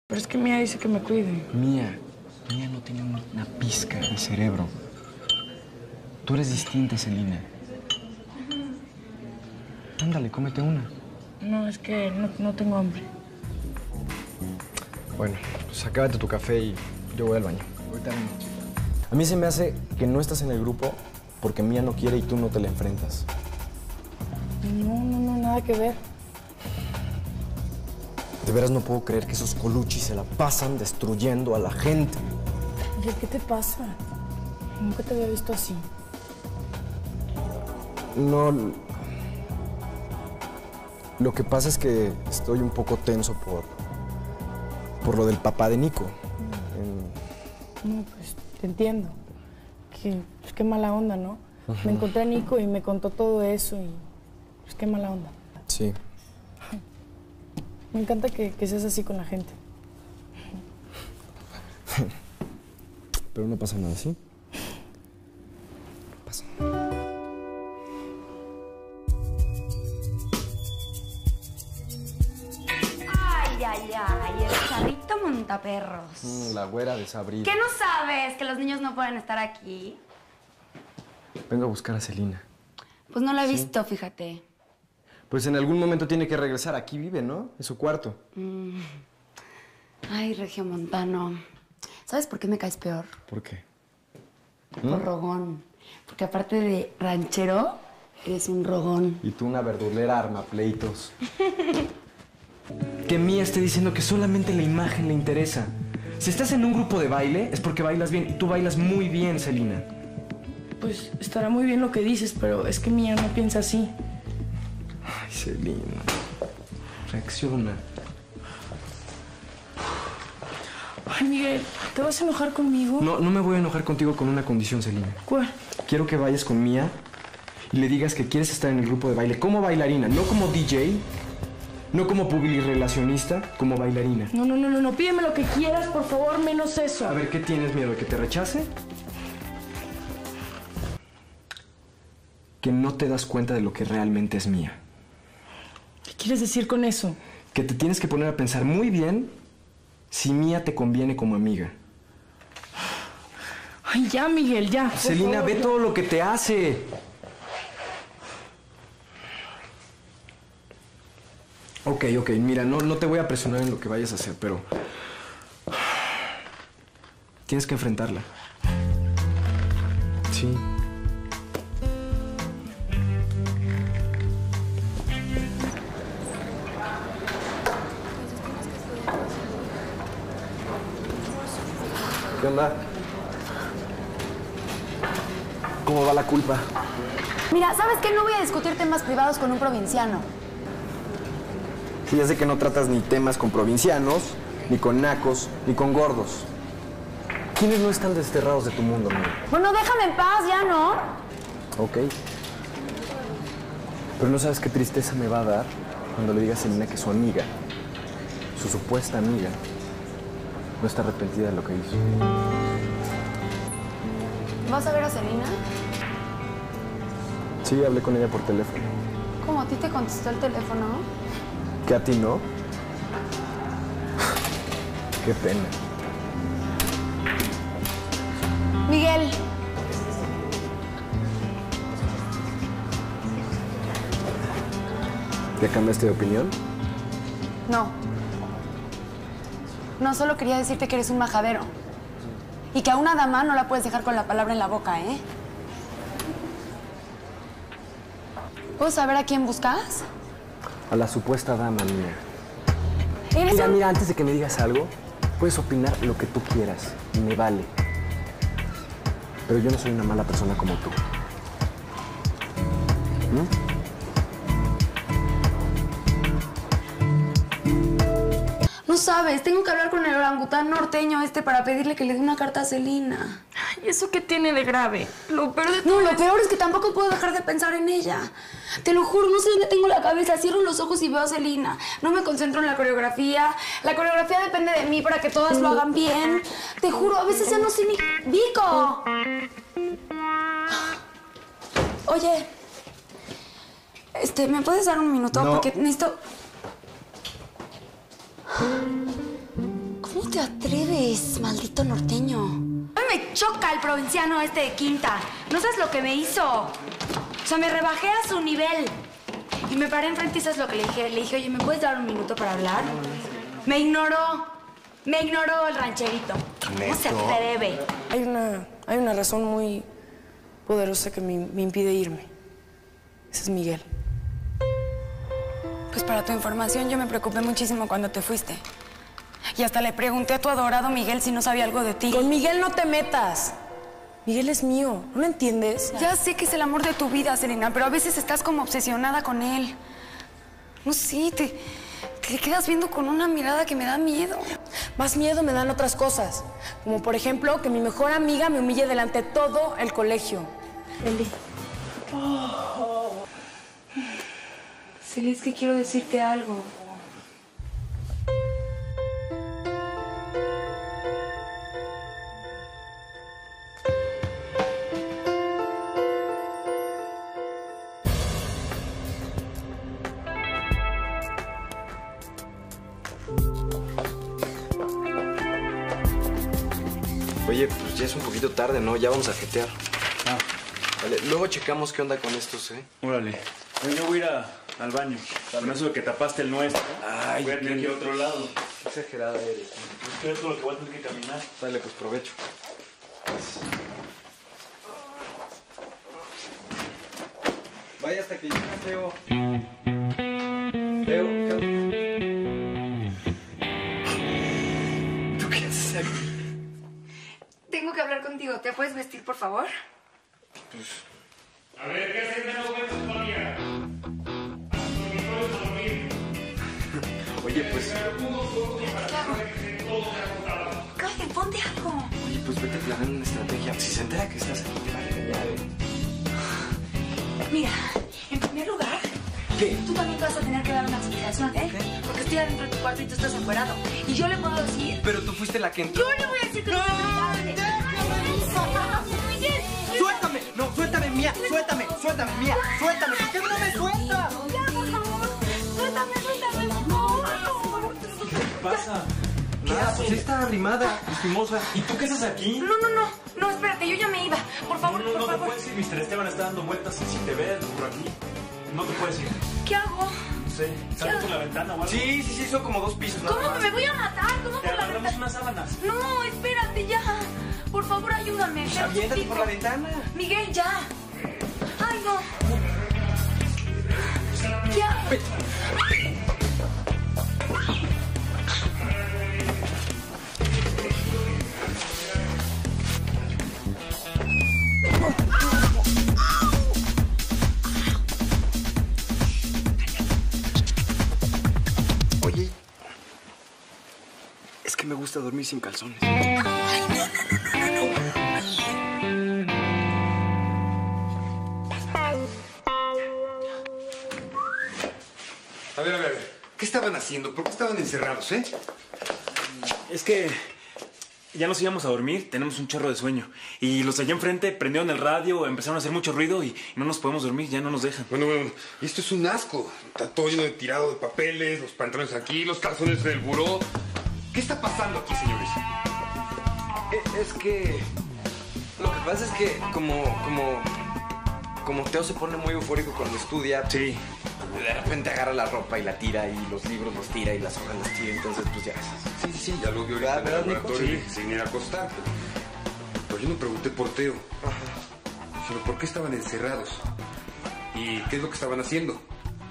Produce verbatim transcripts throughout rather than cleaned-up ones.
Pero es que Mía dice que me cuide. Mía, Mía no tiene una pizca de cerebro. Tú eres distinta, Celina. Ándale, cómete una. No, es que no, no tengo hambre. Bueno, pues acábate tu café y yo voy al baño. Ahorita vengo. A mí se me hace que no estás en el grupo porque Mía no quiere y tú no te la enfrentas. No, no, no, nada que ver. De veras no puedo creer que esos coluchis se la pasan destruyendo a la gente. Oye, ¿qué te pasa? Nunca te había visto así. No... Lo que pasa es que estoy un poco tenso por... por lo del papá de Nico. En... No, pues te entiendo. Que, pues, qué mala onda, ¿no? Uh-huh. Me encontré a Nico y me contó todo eso y... pues qué mala onda. Sí. Me encanta que, que seas así con la gente. Pero no pasa nada, ¿sí? No pasa nada. Ay, ay, ay, el charrito montaperros. Mm, la güera desabrida. ¿Qué no sabes? ¿Que los niños no pueden estar aquí? Vengo a buscar a Celina. Pues no la he ¿Sí? visto, fíjate. Pues en algún momento tiene que regresar. Aquí vive, ¿no? En su cuarto. Mm. Ay, regiomontano. ¿Sabes por qué me caes peor? ¿Por qué? Por ¿Mm? rogón. Porque aparte de ranchero, eres un rogón. Y tú una verdulera armapleitos. Que Mía esté diciendo que solamente la imagen le interesa. Si estás en un grupo de baile, es porque bailas bien. Y tú bailas muy bien, Celina. Pues estará muy bien lo que dices, pero es que Mía no piensa así. Ay, Celina. Reacciona. Ay, Miguel, ¿te vas a enojar conmigo? No, no me voy a enojar contigo con una condición, Celina. ¿Cuál? Quiero que vayas con Mía y le digas que quieres estar en el grupo de baile como bailarina, no como D J, no como publirelacionista, como bailarina. No, no, no, no, no, pídeme lo que quieras, por favor, menos eso. A ver, ¿qué tienes miedo? ¿De que te rechace? Que no te das cuenta de lo que realmente es Mía. ¿Qué quieres decir con eso? Que te tienes que poner a pensar muy bien si Mía te conviene como amiga. Ay, ya, Miguel, ya. Celina, ve todo lo que te hace. Ok, ok, mira, no, no te voy a presionar en lo que vayas a hacer, pero... tienes que enfrentarla. Sí. ¿Qué onda? ¿Cómo va la culpa? Mira, ¿sabes qué? No voy a discutir temas privados con un provinciano. Sí, ya sé que no tratas ni temas con provincianos, ni con nacos, ni con gordos. ¿Quiénes no están desterrados de tu mundo, amigo? Bueno, déjame en paz, ya, ¿no? Ok. Pero no sabes qué tristeza me va a dar cuando le digas a Celina que su amiga, su supuesta amiga, no está arrepentida de lo que hizo. ¿Vas a ver a Celina? Sí, hablé con ella por teléfono. ¿Cómo? ¿A ti te contestó el teléfono? ¿Que a ti no? Qué pena. Miguel. ¿Ya cambiaste de opinión? No. No, solo quería decirte que eres un majadero. Y que a una dama no la puedes dejar con la palabra en la boca, ¿eh? ¿Puedo saber a quién buscas? A la supuesta dama mía. ¿Eres Mira, un... mira, antes de que me digas algo, puedes opinar lo que tú quieras y me vale. Pero yo no soy una mala persona como tú. ¿Mm? No sabes, tengo que hablar con el orangután norteño este para pedirle que le dé una carta a Celina. ¿Y eso qué tiene de grave? Lo peor de todo No, lo es... peor es que tampoco puedo dejar de pensar en ella. Te lo juro, no sé dónde tengo la cabeza. Cierro los ojos y veo a Celina. No me concentro en la coreografía. La coreografía depende de mí para que todas lo hagan bien. Te juro, a veces ya no sé ni... ¡Vico! Oye, este, ¿me puedes dar un minuto? No. Porque necesito... ¿Cómo te atreves, maldito norteño? A mí me choca el provinciano este de Quinta. No sabes lo que me hizo. O sea, me rebajé a su nivel. Y me paré enfrente y ¿sabes lo que le dije? Le dije, oye, ¿me puedes dar un minuto para hablar? Me ignoró. Me ignoró el rancherito. ¿Cómo se atreve? Hay una, hay una razón muy poderosa que me, me impide irme. Ese es Miguel. Pues para tu información, yo me preocupé muchísimo cuando te fuiste. Y hasta le pregunté a tu adorado Miguel si no sabía algo de ti. Con Miguel no te metas. Miguel es mío, ¿no lo entiendes? Ya sé que es el amor de tu vida, Selena, pero a veces estás como obsesionada con él. No sé, te, te quedas viendo con una mirada que me da miedo. Más miedo me dan otras cosas. Como por ejemplo, que mi mejor amiga me humille delante de todo el colegio. Eli. Oh. Celia, es que quiero decirte algo. Oye, pues ya es un poquito tarde, ¿no? Ya vamos a jetear. Ah. Vale, luego checamos qué onda con estos, ¿eh? Órale. Yo voy a ir a, al baño. Con eso de que tapaste el nuestro. Ay, voy a tener que ir a otro lado. Qué exagerada eres. Es que es todo lo que voy a tener que caminar. Dale, pues provecho. Vaya hasta que llegue, Teo. Teo, ¿tú qué haces aquí? Tengo que hablar contigo. ¿Te puedes vestir, por favor? Pues... A ver, ¿qué hacen menos buenas todavía? A dormir. Oye, pues... Cállate, ponte algo. Oye, pues vete planeando una estrategia. Si se entera que estás aquí, te va a regañar, ¿eh? Mira, en primer lugar... ¿Qué? Tú también te vas a tener que dar una explicación, ¿eh? ¿Qué? Porque estoy adentro de tu cuarto y tú estás encuerado. Y yo le puedo decir... Pero tú fuiste la que entró. Yo le voy a decir que... ¡No! ¡Miguel! ¡Suéltame! No, suéltame, mía. Suéltame, suéltame, mía. Suéltame. ¿Por qué no me sueltas? Ya, por favor. Suéltame, suéltame. No, ¿Qué pasa? Nada, pues está arrimada, lastimosa. ¿Y tú qué haces aquí? no, no, no. No, espérate, yo ya me iba. Por favor, No, no, por no te favor. puedes ir. mister Esteban está dando vueltas y si te ve por aquí, no te puedes ir. ¿Qué hago? No sé, sale por la ventana o algo. Sí, sí, sí, son como dos pisos. nada ¿Cómo más. que me voy a matar? ¿Cómo Te por la agarramos ventana? unas sábanas. No, espérate, ya. Por favor, ayúdame. Pues te lo aviéntate suplico. por la ventana. Miguel, ya. Ay, no. Ya. Oye, es que me gusta dormir sin calzones. A ver, a ver, a ver. ¿Qué estaban haciendo? ¿Por qué estaban encerrados, eh? Es que ya nos íbamos a dormir, tenemos un chorro de sueño. Y los de allá enfrente prendieron el radio, empezaron a hacer mucho ruido y no nos podemos dormir, ya no nos dejan. Bueno, bueno, esto es un asco. Está todo lleno de tirado de papeles, los pantalones aquí, los calzones en el buró. ¿Qué está pasando aquí, señores? Eh, Es que... Lo que pasa es que como... como... Como Teo se pone muy eufórico cuando estudia... Sí. De repente agarra la ropa y la tira y los libros los tira y las hojas las tira. Entonces, pues ya... Sí, sí, sí, ya lo vi ahorita en el ¿Verdad, Nico? laboratorio y Sí. dije, sin ir a acostar. Pero yo no pregunté por Teo, sino por qué estaban encerrados. ¿Y qué es lo que estaban haciendo?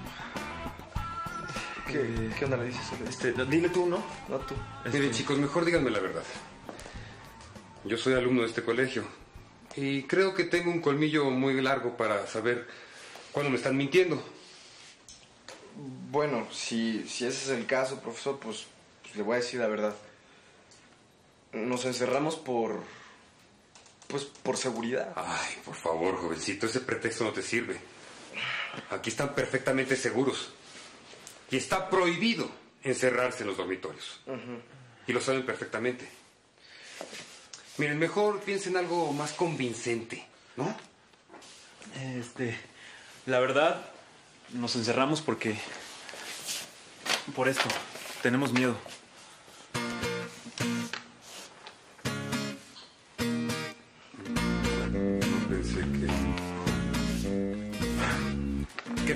¿Qué, ¿qué onda le dices? Este, dile tú, ¿no? No, tú. Este- Miren, chicos, mejor díganme la verdad. Yo soy alumno de este colegio y creo que tengo un colmillo muy largo para saber cuándo me están mintiendo. Bueno, si, si ese es el caso, profesor, pues, pues le voy a decir la verdad. Nos encerramos por... Pues por seguridad. Ay, por favor, jovencito, ese pretexto no te sirve. Aquí están perfectamente seguros. Y está prohibido encerrarse en los dormitorios. Y lo saben perfectamente. Miren, mejor piensen algo más convincente, ¿no? Este, la verdad, nos encerramos porque... Por esto, tenemos miedo.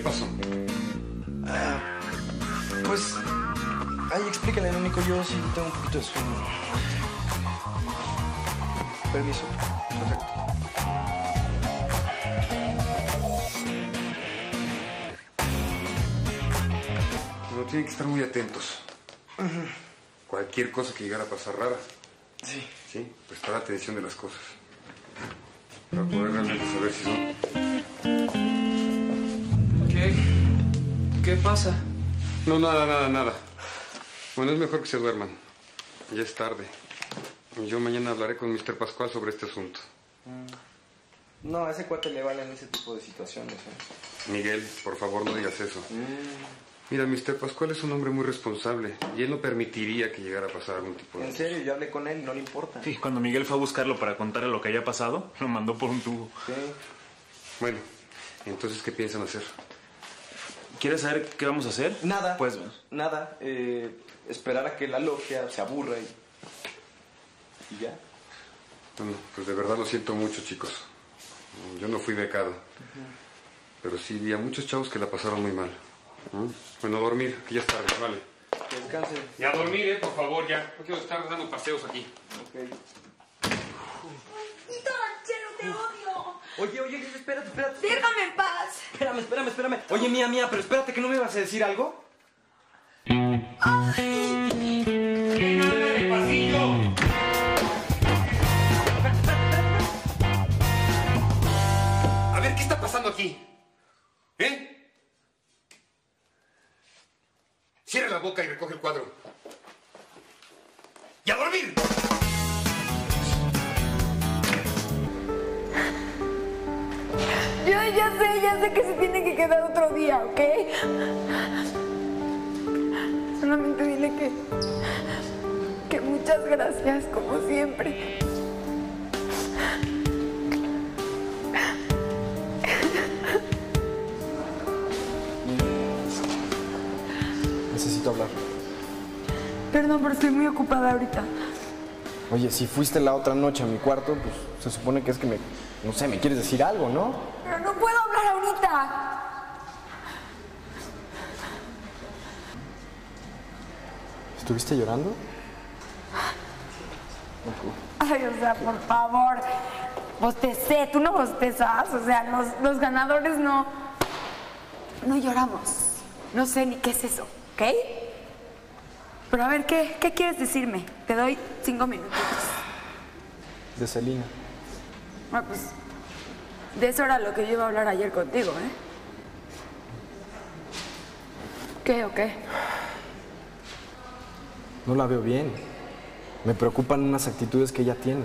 pasó? Ah, pues... Ay, explícale, Nico, yo sí tengo un poquito de sueño. Permiso. Perfecto. Pero tienen que estar muy atentos. Uh-huh. Cualquier cosa que llegara a pasar rara. Sí. Sí, prestar atención de las cosas. Para poder realmente saber si son... ¿Qué? ¿Qué pasa? No, nada, nada, nada. Bueno, es mejor que se duerman. Ya es tarde. Y yo mañana hablaré con mister Pascual sobre este asunto. Mm. No, a ese cuate le valen ese tipo de situaciones, ¿eh? Miguel, por favor, no digas eso. Mm. Mira, mister Pascual es un hombre muy responsable y él no permitiría que llegara a pasar algún tipo de... En serio, yo hablé con él y no le importa. Sí, cuando Miguel fue a buscarlo para contarle lo que había pasado, lo mandó por un tubo. Sí. Bueno, entonces, ¿qué piensan hacer? ¿Quieres saber qué vamos a hacer? Nada. Pues... Nada. Eh, esperar a que la logia se aburra y... y ya. Bueno, pues de verdad lo siento mucho, chicos. Yo no fui becado. Uh-huh. Pero sí vi a muchos chavos que la pasaron muy mal. ¿Mm? Bueno, a dormir, que ya es tarde, vale. Que descansen. Y a dormir, eh, por favor, ya. No quiero estar dando paseos aquí. Ok. ¡Maldito ranchero, te odio! Oye, oye, espérate, espérate. ¡Déjame en paz! Espérame, espérame, espérame. Oye, mía, mía, pero espérate, ¿que no me vas a decir algo? ¡Ay! ¡El pasillo! A ver, ¿qué está pasando aquí? ¿Eh? Cierra la boca y recoge el cuadro. ¡Y a dormir! Yo ya sé, ya sé que se tiene que quedar otro día, ¿ok? Solamente dile que... que muchas gracias, como siempre. Necesito hablar. Perdón, pero estoy muy ocupada ahorita. Oye, si fuiste la otra noche a mi cuarto, pues se supone que es que me... no sé, me quieres decir algo, ¿no? Pero no puedo hablar ahorita. ¿Estuviste llorando? Ay, o sea, por favor. Bostecé, tú no bostezas. O sea, los, los ganadores no... no lloramos. No sé ni qué es eso, ¿ok? Pero a ver, ¿qué, qué quieres decirme? Te doy cinco minutos. De Celina. Bueno, pues, de eso era lo que yo iba a hablar ayer contigo, ¿eh? ¿Qué o qué? No la veo bien. Me preocupan unas actitudes que ella tiene.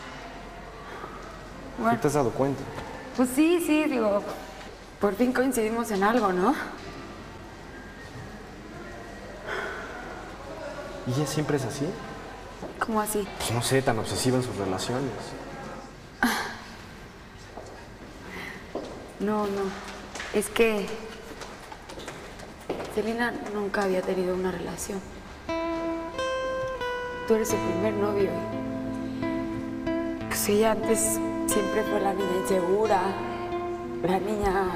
Bueno, ¿Sí te has dado cuenta? pues sí, sí, digo, por fin coincidimos en algo, ¿no? ¿Y ella siempre es así? ¿Cómo así? Pues no sé, tan obsesiva en sus relaciones. No, no. Es que Celina nunca había tenido una relación. Tú eres su primer novio. Pues ella antes siempre fue la niña insegura, la niña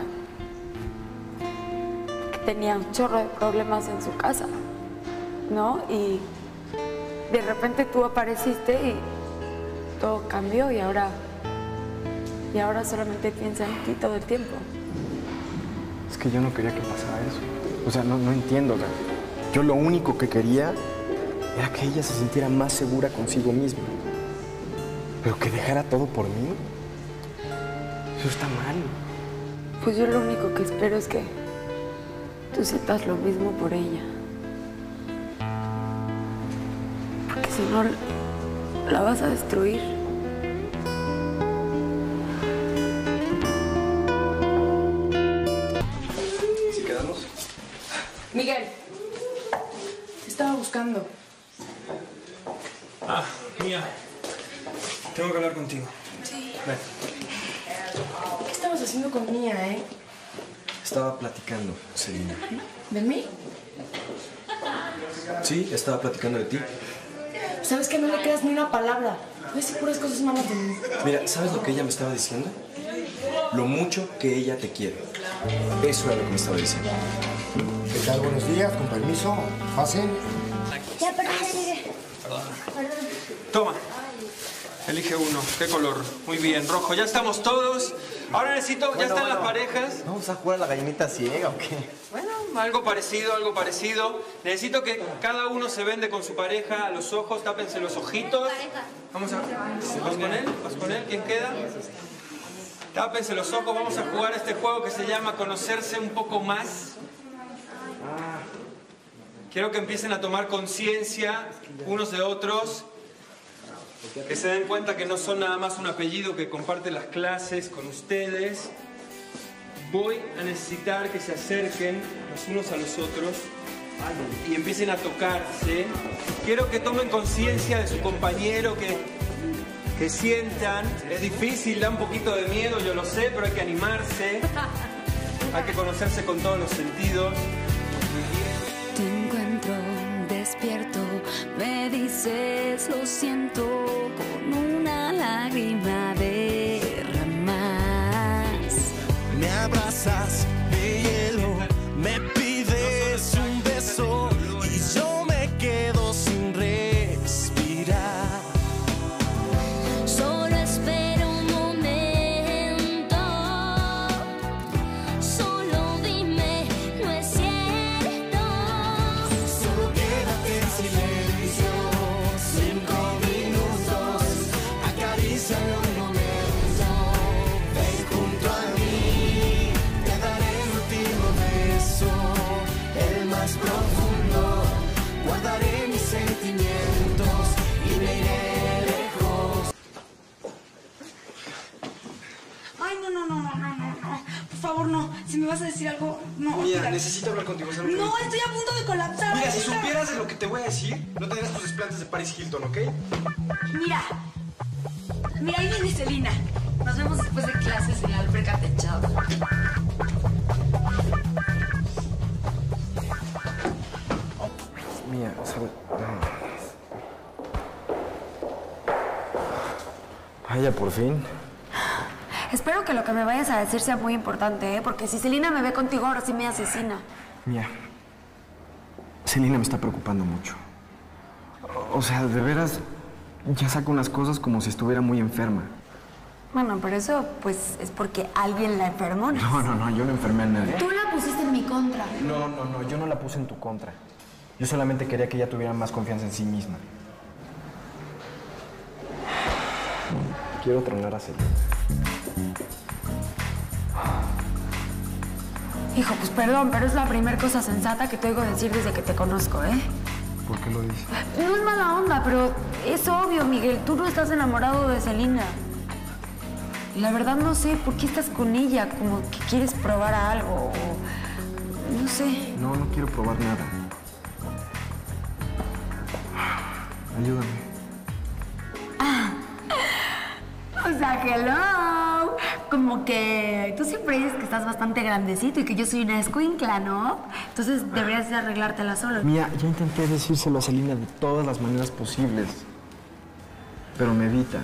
que tenía un chorro de problemas en su casa, ¿no? Y de repente tú apareciste y todo cambió y ahora... Y ahora solamente piensa en ti todo el tiempo. Es que yo no quería que pasara eso. O sea, no, no entiendo. O sea, yo lo único que quería era que ella se sintiera más segura consigo misma. Pero que dejara todo por mí, eso está mal. Pues yo lo único que espero es que tú sientas lo mismo por ella. Porque si no, la vas a destruir. Miguel, te estaba buscando. Ah, Mía. Tengo que hablar contigo. Sí. Ven. ¿Qué estabas haciendo con Mía, eh? Estaba platicando, Celina. ¿De mí? Sí, estaba platicando de ti. ¿Sabes que no le creas ni una palabra? No decir puras cosas malas de mí. Mira, ¿sabes lo que ella me estaba diciendo? lo mucho que ella te quiere. Eso era lo que me estaba diciendo. ¿Qué tal? Buenos días, con permiso. Pasen. Ya, perdón, Miguel. Toma. Elige uno. ¿Qué color? Muy bien, rojo. Ya estamos todos. Ahora necesito, Bueno, ya están bueno. las parejas. ¿Vamos a jugar a la gallinita ciega o qué? Bueno, algo parecido, algo parecido. Necesito que cada uno se vende con su pareja a los ojos, tápense los ojitos. Vamos a... ¿Vas con él? ¿Vas con él? ¿Quién queda? Tápense los ojos, vamos a jugar este juego que se llama Conocerse un poco más. Quiero que empiecen a tomar conciencia unos de otros. Que se den cuenta que no son nada más un apellido que comparte las clases con ustedes. Voy a necesitar que se acerquen los unos a los otros y empiecen a tocarse. Quiero que tomen conciencia de su compañero, que, que sientan. Es difícil, da un poquito de miedo, yo lo sé, pero hay que animarse. Hay que conocerse con todos los sentidos. Te encuentro despierto, me dices lo siento, con una lágrima derramas. Me abrazas de hielo, me pides un beso y yo me quedo sin respirar. Solo espero un momento, solo dime, no es cierto. Solo quédate en silencio, cinco minutos, acaríciame un momento, ven junto a mí, te daré el último beso, el más profundo, guardaré mis sentimientos y me iré lejos. Ay, no, no, no, no, no, no, no. Por favor, no. Si me vas a decir algo, no. Mira, mira. necesito hablar contigo. ¿Sabes? No, estoy a punto de colapsar. Mira, si ahorita. supieras de lo que te voy a decir, no tendrías tus desplantes de Paris Hilton, ¿ok? Mira. Mira, ahí viene Celina. Nos vemos después de clases en la alberca techada. Mía, ¿sabes? Vaya, por fin. Espero que lo que me vayas a decir sea muy importante, ¿eh? Porque si Celina me ve contigo, ahora sí me asesina. Mía, Celina me está preocupando mucho. O sea, de veras, ya saca unas cosas como si estuviera muy enferma. Bueno, pero eso, pues, es porque alguien la enfermó, ¿no? No, no, no, yo no enfermé a nadie. Tú la pusiste en mi contra. No, no, no, yo no la puse en tu contra. Yo solamente quería que ella tuviera más confianza en sí misma. Quiero tronar a Celina. Hijo, pues perdón, pero es la primera cosa sensata que te oigo decir desde que te conozco, ¿eh? ¿Por qué lo dices? No es mala onda, pero es obvio, Miguel. Tú no estás enamorado de Celina. Y la verdad no sé por qué estás con ella, como que quieres probar algo o... No sé. No, no quiero probar nada. Ayúdame. O sea, hello. Como que tú siempre dices que estás bastante grandecito y que yo soy una escuincla, ¿no? Entonces deberías de arreglártela solo. Mía, ya intenté decírselo a Celina de todas las maneras posibles. Pero me evita.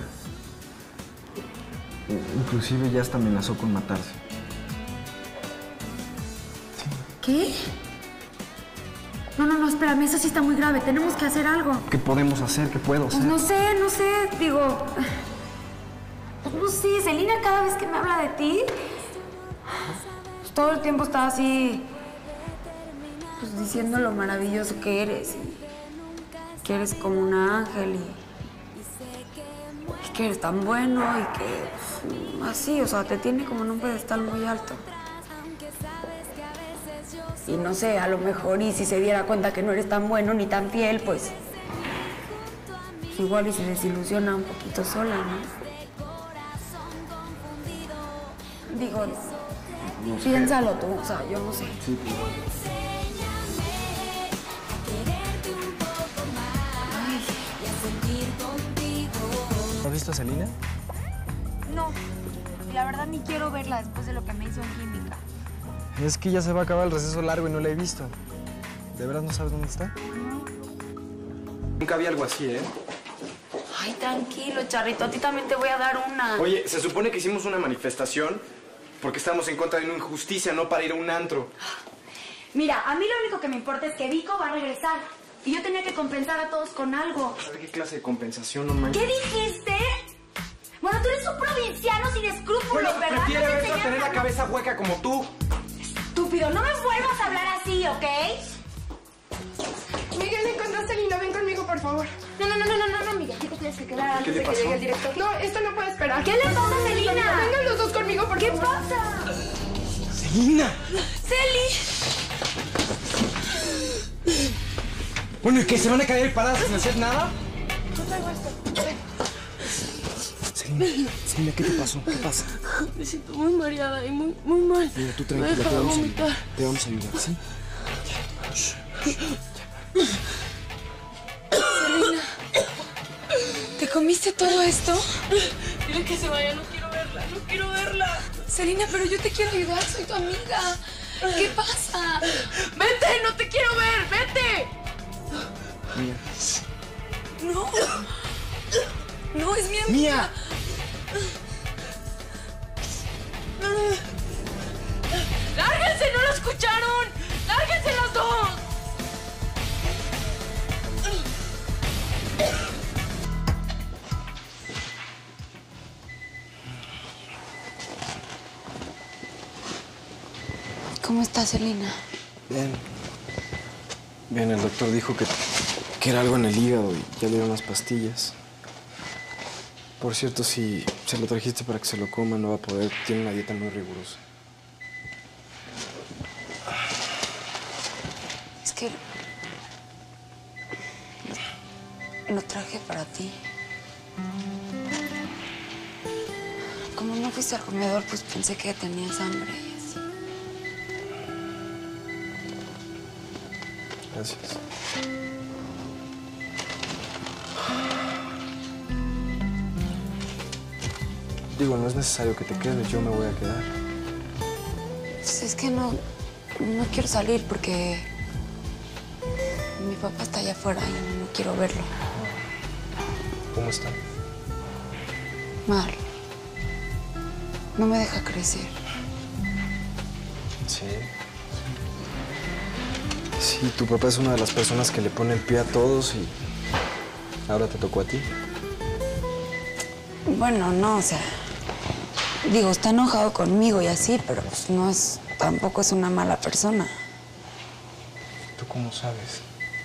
Inclusive ya hasta amenazó con matarse. ¿Qué? No, no, no, espérame, eso sí está muy grave. Tenemos que hacer algo. ¿Qué podemos hacer? ¿Qué puedo hacer? Pues no sé, no sé, digo... Pues no sé, Celina cada vez que me habla de ti, pues todo el tiempo está así, pues diciendo lo maravilloso que eres. Y que eres como un ángel y, y que eres tan bueno y que pues, así, o sea, te tiene como en un pedestal muy alto. Y no sé, a lo mejor y si se diera cuenta que no eres tan bueno ni tan fiel, pues, pues igual y se desilusiona un poquito sola, ¿no? Digo, no sé. Piénsalo tú, o sea, yo no sé. Sí, ¿Has visto a Celina? No, y la verdad ni quiero verla después de lo que me hizo en química. Es que ya se va a acabar el receso largo y no la he visto. ¿De verdad no sabes dónde está? No. Nunca había algo así, ¿eh? Ay, tranquilo, Charrito, a ti también te voy a dar una. Oye, se supone que hicimos una manifestación porque estamos en contra de una injusticia, no para ir a un antro. Mira, a mí lo único que me importa es que Vico va a regresar. Y yo tenía que compensar a todos con algo. ¿Qué clase de compensación, no manches? ¿Qué dijiste? Bueno, tú eres un provinciano sin escrúpulos, Bueno, ¿verdad? prefiero No te eso a tener la enseñaron- cabeza hueca como tú. Estúpido, no me vuelvas a hablar así, ¿ok? Miguel, encontraste a Lina. Ven conmigo, por favor. No, no, no, no, no, no, no, Miguel. Aquí te tienes que quedar antes le de que pasó? llegue el director. No, esto no puede esperar. ¿Qué le pasa a Celina? Vengan los dos conmigo, por ¿Qué favor. pasa? ¡Celina! ¡Celi! Bueno, ¿y qué? ¿Se van a caer paradas sin hacer nada? No traigo esto. Celina, Celina, ¿qué te pasó? ¿Qué pasa? Me siento muy mareada y muy, muy mal. Mira, tú Me tranquila, deja te vamos a vomitar. ayudar. Te vamos a ayudar, ¿sí? Celina, ¿te comiste todo esto? Dile que se vaya, no quiero verla, no quiero verla. Celina, pero yo te quiero ayudar, soy tu amiga. ¿Qué pasa? ¡Vete! ¡No te quiero ver! ¡Vete! Mía. No. No, es mi amiga. ¡Mía! ¡Lárguense! ¡No lo escucharon! ¡Lárguense los dos! ¿Cómo estás, Celina? Bien. Bien, el doctor dijo que, que era algo en el hígado y ya le dieron unas pastillas. Por cierto, si se lo trajiste para que se lo coma, no va a poder. Tiene una dieta muy rigurosa. Es que lo, lo traje para ti. Como no fuiste al comedor, pues pensé que tenías hambre y así. Gracias. Digo, no es necesario que te quedes, yo me voy a quedar. Pues es que no, no quiero salir porque mi papá está allá afuera y no quiero verlo. ¿Cómo está? Mal. No me deja crecer. Sí. Sí, tu papá es una de las personas que le pone el pie a todos y ahora te tocó a ti. Bueno, no, o sea, digo, está enojado conmigo y así, pero pues no es, tampoco es una mala persona. ¿Tú cómo sabes?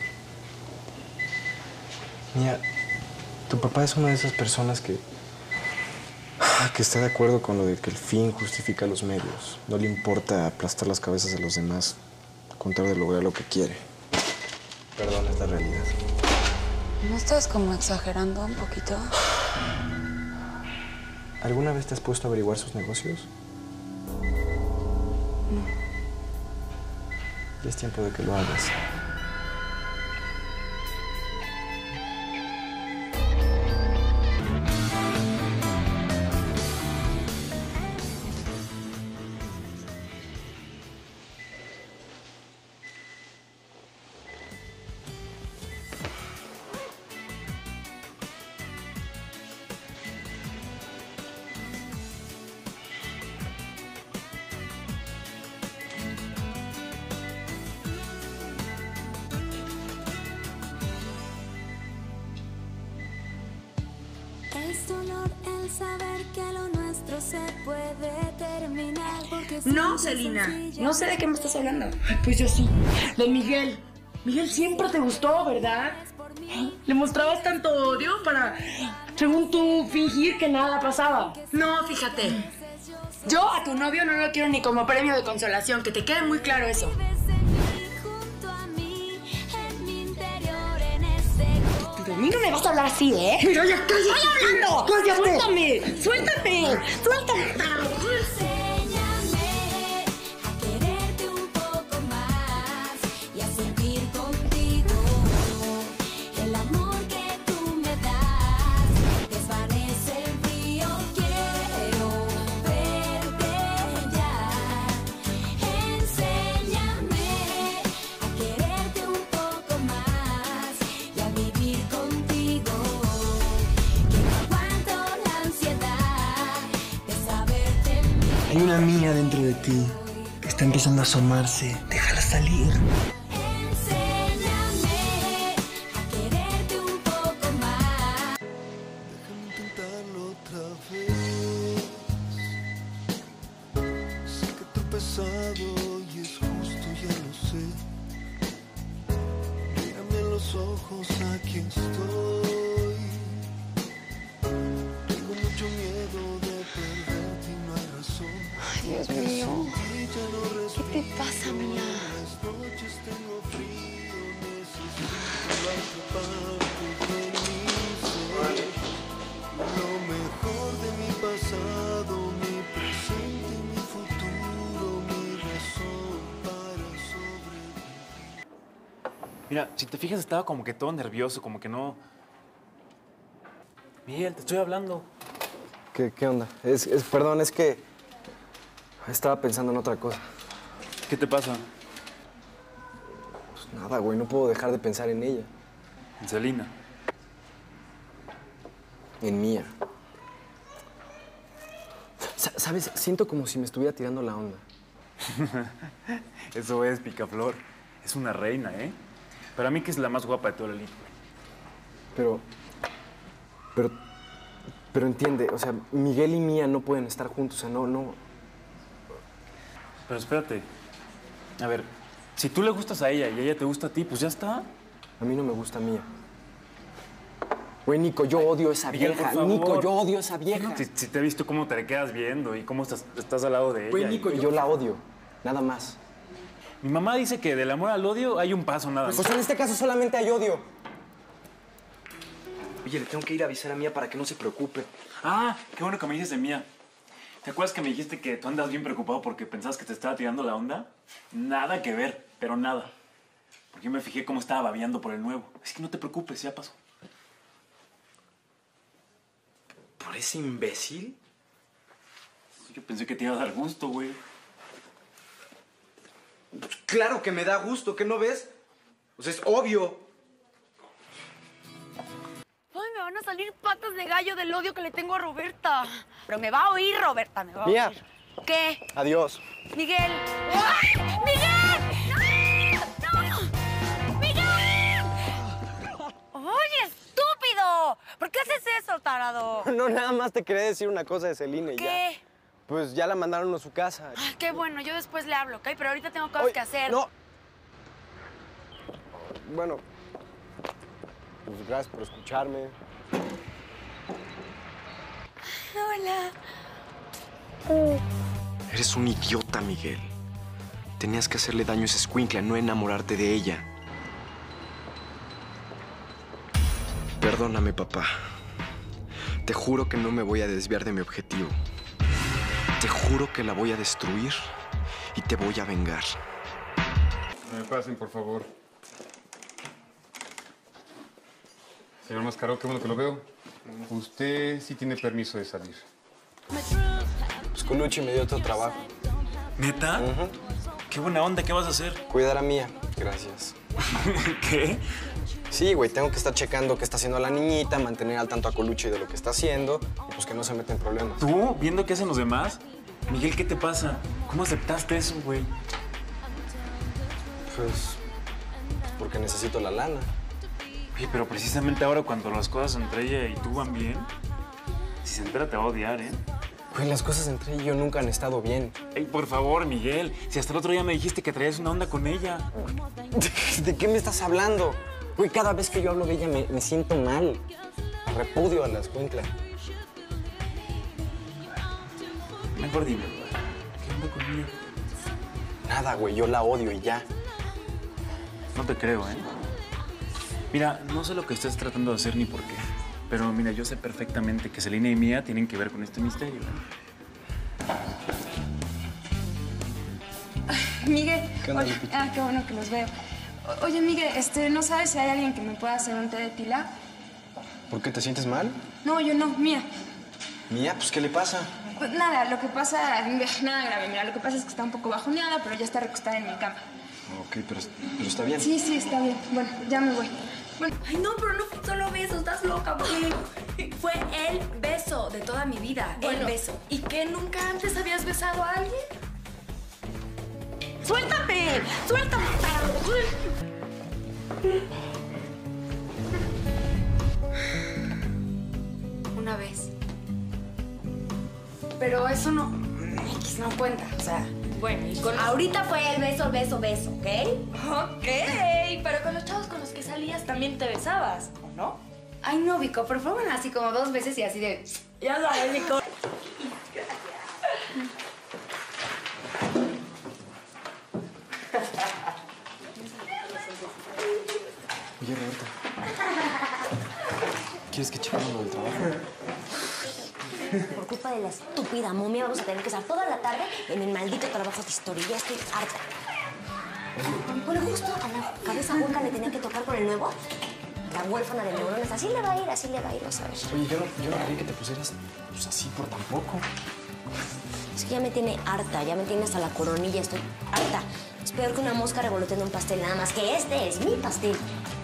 Mira, tu papá es una de esas personas que, que está de acuerdo con lo de que el fin justifica los medios. No le importa aplastar las cabezas de los demás con tal de lograr lo que quiere. Perdón, es la realidad. ¿No estás como exagerando un poquito? ¿Alguna vez te has puesto a averiguar sus negocios? No. Ya es tiempo de que lo hagas. Es dolor el saber que lo nuestro se puede terminar porque No, siempre Celina. sencillo. No sé de qué me estás hablando. Pues yo sí. De Miguel. Miguel siempre te gustó, ¿verdad? Le mostrabas tanto odio para, según tú, fingir que nada pasaba. No, fíjate. Yo a tu novio no lo quiero ni como premio de consolación, que te quede muy claro eso. Junto a mí, en mi interior, en ese De mí no me vas a hablar así, ¿eh? Mira, ya cállate. ¡Estoy hablando! ¡Cállate! ¡Suéltame! ¡Suéltame! ¡Suéltame! Enséñame a quererte un poco más y a sentir contigo el amor que tú me das. Desvanece el frío, quiero verte ya. Enséñame a quererte un poco más y a vivir contigo. Que no aguanto la ansiedad de saberte mía. Hay una mía dentro de ti que está empezando a asomarse. Déjala salir. Enséñame a quererte un poco más. Déjame intentarlo otra vez. Sé que he tropezado y es justo, ya lo sé. Mírame a los ojos, aquí estoy. Tengo mucho miedo de perderte y no hay razón. Ay, Dios mío. ¿Qué te pasa, mía? Las noches tengo frío, necesito la otra parte de mi ser. Lo mejor de mi pasado, mi presente y mi futuro, mi razón para sobrevivir. Mira, si te fijas, estaba como que todo nervioso, como que no... Miguel, te estoy hablando. ¿Qué, qué onda? Es, es, perdón, es que estaba pensando en otra cosa. ¿Qué te pasa? Pues nada, güey, no puedo dejar de pensar en ella. En Celina. En Mía. Sa- ¿Sabes? Siento como si me estuviera tirando la onda. Eso es, picaflor. Es una reina, ¿eh? Para mí que es la más guapa de toda la elite. Pero... Pero... Pero entiende, o sea, Miguel y Mía no pueden estar juntos, o sea, no, no... Pero espérate. A ver, si tú le gustas a ella y ella te gusta a ti, pues ya está. A mí no me gusta Mía. Güey, Nico, yo odio a esa Miguel, vieja. por favor. Nico, yo odio a esa vieja. No, si, si te he visto cómo te le quedas viendo y cómo estás, estás al lado de ella. Güey, Nico, y- yo la odio. Nada más. Mi mamá dice que del amor al odio hay un paso nada más. Pues en este caso solamente hay odio. Oye, le tengo que ir a avisar a Mía para que no se preocupe. Ah, qué bueno que me dices de Mía. ¿Te acuerdas que me dijiste que tú andas bien preocupado porque pensabas que te estaba tirando la onda? Nada que ver, pero nada. Porque yo me fijé cómo estaba babeando por el nuevo. Así que no te preocupes, ya pasó. ¿Por ese imbécil? Yo pensé que te iba a dar gusto, güey. Pues claro que me da gusto, ¿qué no ves? O sea, es obvio. Ay, me van a salir patas de gallo del odio que le tengo a Roberta. Pero me va a oír, Roberta, me va a Mía. oír. ¿Qué? Adiós. Miguel. ¡Ay! ¡Miguel! ¡No! ¡No! ¡Miguel! ¡Oye, estúpido! ¿Por qué haces eso, tarado? No, nada más te quería decir una cosa de Celina y ya. ¿Qué? Pues ya la mandaron a su casa. Ay, qué bueno, yo después le hablo, ¿ok? Pero ahorita tengo cosas Oye, que hacer. No. Bueno, pues gracias por escucharme. Hola. Eres un idiota, Miguel. Tenías que hacerle daño a esa escuincla, no enamorarte de ella. Perdóname, papá. Te juro que no me voy a desviar de mi objetivo. Te juro que la voy a destruir y te voy a vengar. Me pasen, por favor. Señor Mascaró, qué bueno que lo veo. Usted sí tiene permiso de salir. Pues Colucci me dio otro trabajo. ¿Neta? Qué buena onda, ¿qué vas a hacer? Cuidar a Mía. Gracias. ¿Qué? Sí, güey, tengo que estar checando qué está haciendo la niñita, mantener al tanto a Colucci de lo que está haciendo y pues que no se meta en problemas. ¿Tú? ¿Viendo qué hacen los demás? Miguel, ¿qué te pasa? ¿Cómo aceptaste eso, güey? Pues... porque necesito la lana. Oye, pero precisamente ahora cuando las cosas entre ella y tú van bien, si se entera te va a odiar, ¿eh? Güey, las cosas entre ella y yo nunca han estado bien. Ey, por favor, Miguel. Si hasta el otro día me dijiste que traías una onda con ella. ¿De qué me estás hablando? Güey, cada vez que yo hablo de ella me, me siento mal. Repudio a la escuincla. Mejor dime, ¿qué onda con ella? Nada, güey, yo la odio y ya. No te creo, ¿eh? Mira, no sé lo que estás tratando de hacer ni por qué. Pero mira, yo sé perfectamente que Celina y Mía tienen que ver con este misterio, ¿eh? Miguel. ¿Qué onda, Oye, Lupita? ah, qué bueno que los veo. O- Oye, Miguel, este, ¿no sabes si hay alguien que me pueda hacer un té de tila? ¿Por qué te sientes mal? No, yo no, Mía. Mía, pues, ¿qué le pasa? Pues nada, lo que pasa, nada grave, mira, lo que pasa es que está un poco bajoneada, pero ya está recostada en mi cama. Ok, pero, pero está bien. Sí, sí, está bien. Bueno, ya me voy. Bueno, ay, no, pero no fue solo beso, estás loca, güey. Fue el beso. beso de toda mi vida. Bueno, el beso. ¿Y qué? ¿Nunca antes habías besado a alguien? ¡Suéltame! ¡Suéltame! Una vez. Pero eso no... X no cuenta, o sea... Bueno, y con... Ahorita fue el beso, beso, beso, ¿ok? Ok, pero con los chavos con los que salías también te besabas, ¿o no? Ay, no, Vico, pero fueron así como dos veces y así de... Ya sabes, Vico. Oye, Roberta. ¿Quieres que chequemos lo del trabajo? Por culpa de la estúpida momia vamos a tener que estar toda la tarde en el maldito trabajo de historia. Ya estoy harta. Bueno, justo a la cabeza hueca le tenía que tocar con el nuevo. La huérfana de neuronas. Así le va a ir, así le va a ir, vas a ver. Oye, yo no, yo no quería que te pusieras pues, así por tan poco. Es que ya me tiene harta, ya me tiene hasta la coronilla. Estoy harta. Es peor que una mosca revoloteando un pastel, nada más que este es mi pastel.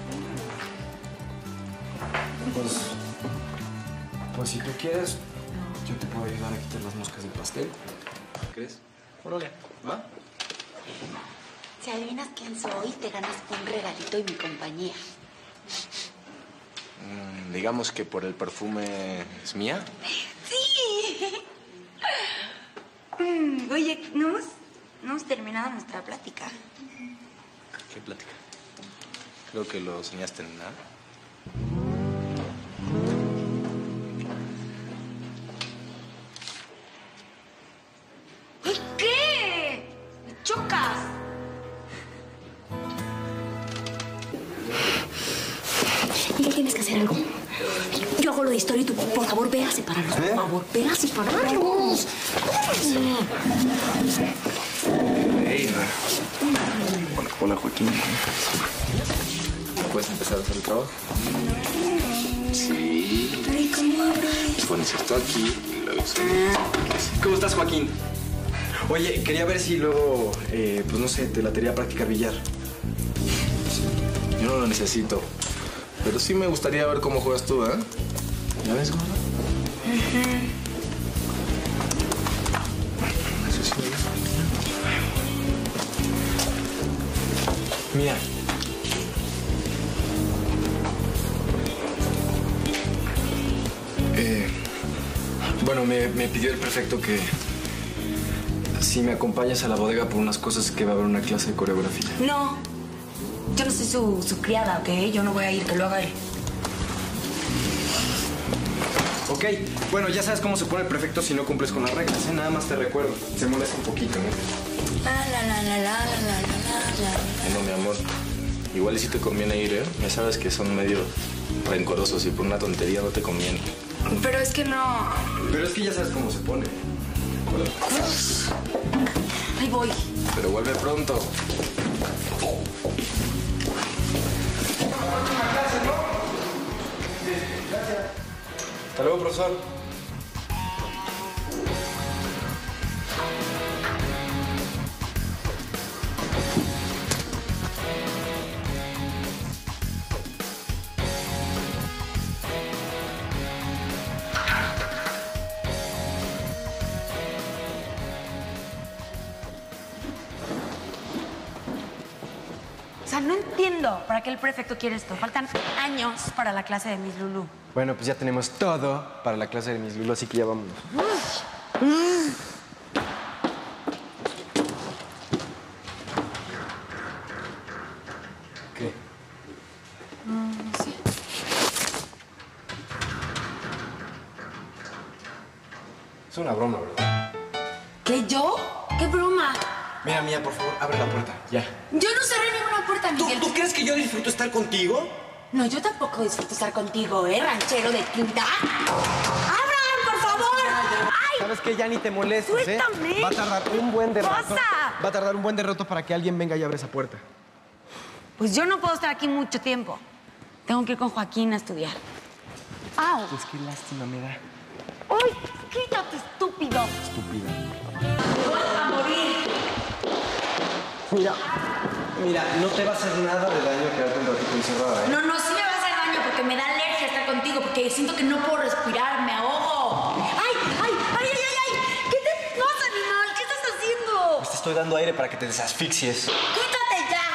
Pues... Pues si tú quieres, yo te puedo ayudar a quitar las moscas del pastel. ¿Crees? Órale, ¿va? Si adivinas quién soy, te ganas un regalito y mi compañía. Mm, digamos que por el perfume es mía. ¡Sí! Mm, oye, ¿no hemos, no hemos terminado nuestra plática? ¿Qué plática? Creo que lo soñaste en nada. ¿Qué? ¡Me chocas! Miguel, tienes que hacer algo. Yo hago lo de historia y tú, por favor, ve a separarlos. Por favor, ve a separarlos. Hey, hola, hola, Joaquín. ¿Puedes empezar a hacer el trabajo? Sí. Ay, ¿cómo abres? Pones esto aquí y luego se... ¿Cómo estás, Joaquín? Oye, quería ver si luego, eh, pues no sé, te latería practicar billar. Yo no lo necesito. Pero sí me gustaría ver cómo juegas tú, ¿eh? ¿Ya ves, gordo? Eso sí. Mía. Eh, bueno, me, me pidió el prefecto que si me acompañas a la bodega por unas cosas que va a haber una clase de coreografía. No. Yo no soy su, su criada, ¿ok? Yo no voy a ir, que lo haga él. Ok, bueno, ya sabes cómo se pone el prefecto si no cumples con las reglas, ¿eh? Nada más te recuerdo. Se molesta un poquito, ¿no? La, la, la, la, la, la, la, la, la. No, mi amor. Igual y sí te conviene ir, ¿eh? Ya sabes que son medio rencorosos y por una tontería no te conviene. Pero es que no... Pero es que ya sabes cómo se pone. Uf. Ahí voy. Pero vuelve pronto. Hasta luego, profesor. O sea, no entiendo para qué el prefecto quiere esto. Faltan años para la clase de Miss Lulu. Bueno, pues ya tenemos todo para la clase de Miss Lulu, así que ya vámonos. ¿Qué? No, no sé. Es una broma, ¿verdad? ¿Qué, yo? ¿Qué broma? Mira, Mía, por favor, abre la puerta. Ya. Yo no cerré ninguna puerta, Miguel. ¿Tú crees que yo disfruto estar contigo? No, yo tampoco disfruto estar contigo, ¿eh? Ranchero de quinta. ¡Abran, por favor! ¡Ay! ¿Sabes qué? Ya ni te molestes, ¿eh? ¡Suéltame! Va a tardar un buen de rato. ¡Cosa! Va a tardar un buen de rato para que alguien venga y abra esa puerta. Pues yo no puedo estar aquí mucho tiempo. Tengo que ir con Joaquín a estudiar. ¡Au! Pues qué lástima me da. ¡Uy! ¡Quítate, estúpido! Estúpida. ¡Me voy a morir! Mira, mira, no te va a hacer nada de daño quedarte un ratito encerrada, ¿eh? No, no, sí me va a hacer daño porque me da alergia estar contigo, porque siento que no puedo respirar, me ahogo. estoy dando aire para que te desasfixies. ¡Quítate ya!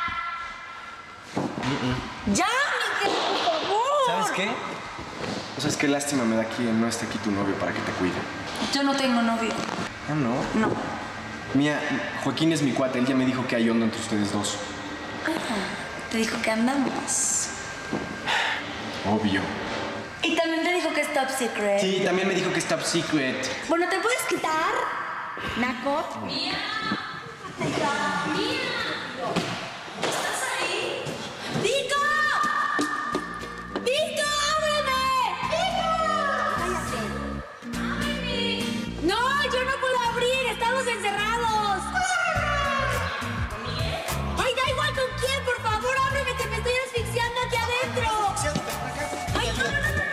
Mm-mm. ¡Ya, Miguel, por favor! ¿Sabes qué? O sea, es que lástima me da que no esté aquí tu novio para que te cuide. Yo no tengo novio. Ah, ¿no? No. Mía, Joaquín es mi cuate. Él ya me dijo que hay onda entre ustedes dos. Ah, te dijo que andamos. Obvio. Y también te dijo que es top secret. Sí, también me dijo que es top secret. Bueno, ¿te puedes quitar, Naco? ¡Mía! ¡Mía! ¿Estás ahí? ¡Vico! ¡Vico, ábreme! ¡Vico! ¡Cállate! ¡Ábreme! No, yo no puedo abrir. Estamos encerrados. ¿Miguel? Ay, da igual con quién. Por favor, ábreme que me estoy asfixiando aquí adentro. Ay, no, no, no, no.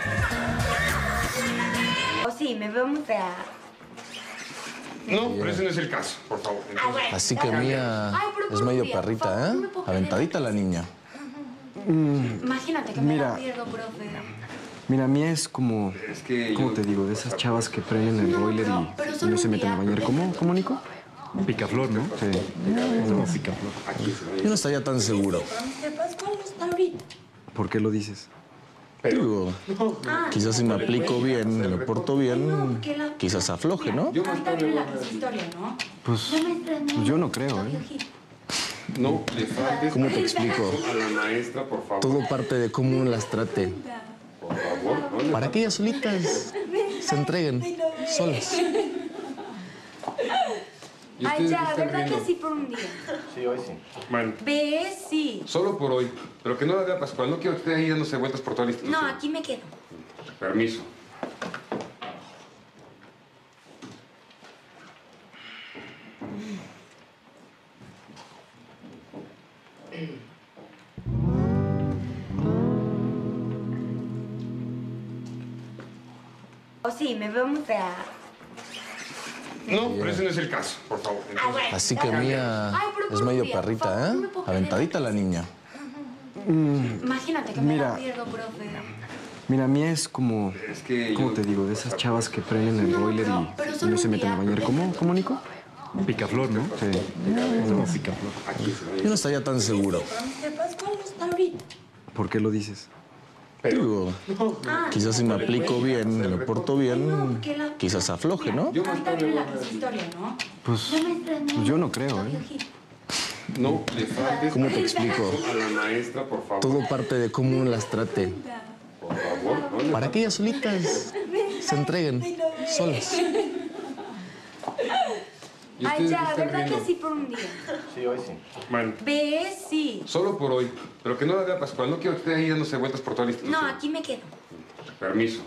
O sí, me veo muy fea. No, pero ese no es el caso, por favor. Entonces, Así que Mía es medio perrita, ¿eh? Aventadita la niña. Imagínate que me Mira. la pierdo, profe. Mira, Mía es como... ¿Cómo te digo? De esas chavas que prenden el boiler y, y no se meten a bañar. ¿Cómo? ¿Cómo, Nico? Picaflor, ¿no? Sí. No, picaflor. Yo no estaría tan seguro. ¿Sepas cuál está ahorita? ¿Por qué lo dices? Digo, quizás si me aplico bien, me porto bien, quizás afloje, ¿no? Ahorita viene la historia, ¿no? Pues, pues yo no creo, ¿eh? no le faltes ¿Cómo te explico? a la maestra, por favor. Todo parte de cómo uno las trate. Por favor, no le Para que ellas solitas se entreguen, solas. ¿Y Ay, ustedes ya, qué están ¿verdad riendo? que sí por un día? Sí, hoy sí. Bueno, Ve, sí. solo por hoy. Pero que no la vea Pascual. No quiero que esté ahí dándose vueltas por toda la No, institución. aquí me quedo. Permiso. O sí, me veo muy fea. No, pero ese no es el caso, por favor. Entonces, Así que Mía es medio perrita, ¿eh? Aventadita la niña. Imagínate que me Mira. la pierdo, profe. Mira, Mía es como... ¿Cómo te digo? De esas chavas que prenden el boiler y, y no se meten a bañar. ¿Cómo? ¿Cómo, Nico? Picaflor, ¿no? Sí. No, picaflor. Yo no estaría tan seguro. ¿Sepas cuál está ahorita? ¿Por qué lo dices? Digo, quizás si me aplico bien, me porto bien, quizás afloje, ¿no? Ahorita viene la historia, ¿no? Pues, pues yo no creo, ¿eh? no le faltes ¿Cómo te explico? a la maestra, por favor. Todo parte de cómo uno las trate. Por favor, no le Para que ellas solitas se entreguen, solas. ¿Y Ay, ustedes ya, qué están ¿verdad riendo? que sí por un día? Sí, hoy sí. Bueno, Ve, sí. solo por hoy. Pero que no la vea Pascual. No quiero que esté ahí dándose vueltas por toda la No, institución. aquí me quedo. Permiso.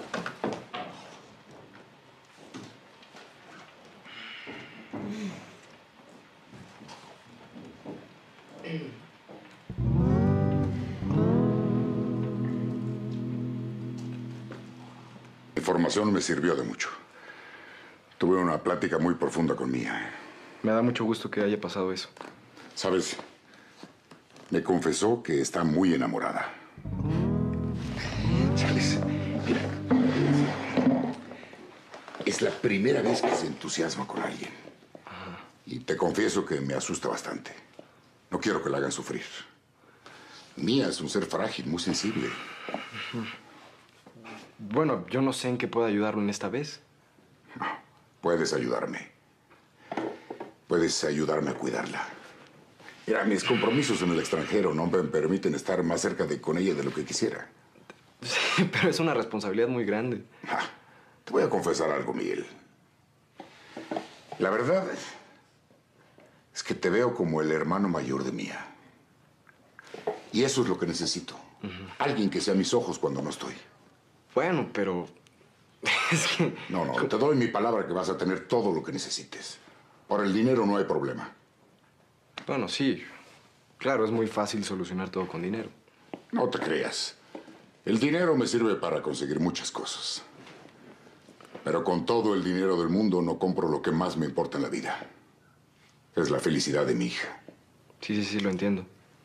La información me sirvió de mucho. Tuve una plática muy profunda con Mía. Me da mucho gusto que haya pasado eso. ¿Sabes? Me confesó que está muy enamorada. ¿Sabes? Mira, es la primera vez que se entusiasma con alguien. Y te confieso que me asusta bastante. No quiero que la hagan sufrir. Mía es un ser frágil, muy sensible. Bueno, yo no sé en qué puedo ayudarlo en esta vez. Puedes ayudarme. Puedes ayudarme a cuidarla. Mira, mis compromisos en el extranjero no me permiten estar más cerca de con ella de lo que quisiera. Sí, pero es una responsabilidad muy grande. Ah, te voy a confesar algo, Miguel. La verdad es que te veo como el hermano mayor de Mía. Y eso es lo que necesito. Alguien que sea mis ojos cuando no estoy. Bueno, pero... es que... No, no, te doy mi palabra que vas a tener todo lo que necesites. Por el dinero no hay problema. Bueno, sí. Claro, es muy fácil solucionar todo con dinero. No te creas. El dinero me sirve para conseguir muchas cosas. Pero con todo el dinero del mundo no compro lo que más me importa en la vida. Es la felicidad de mi hija. Sí, sí, sí, lo entiendo.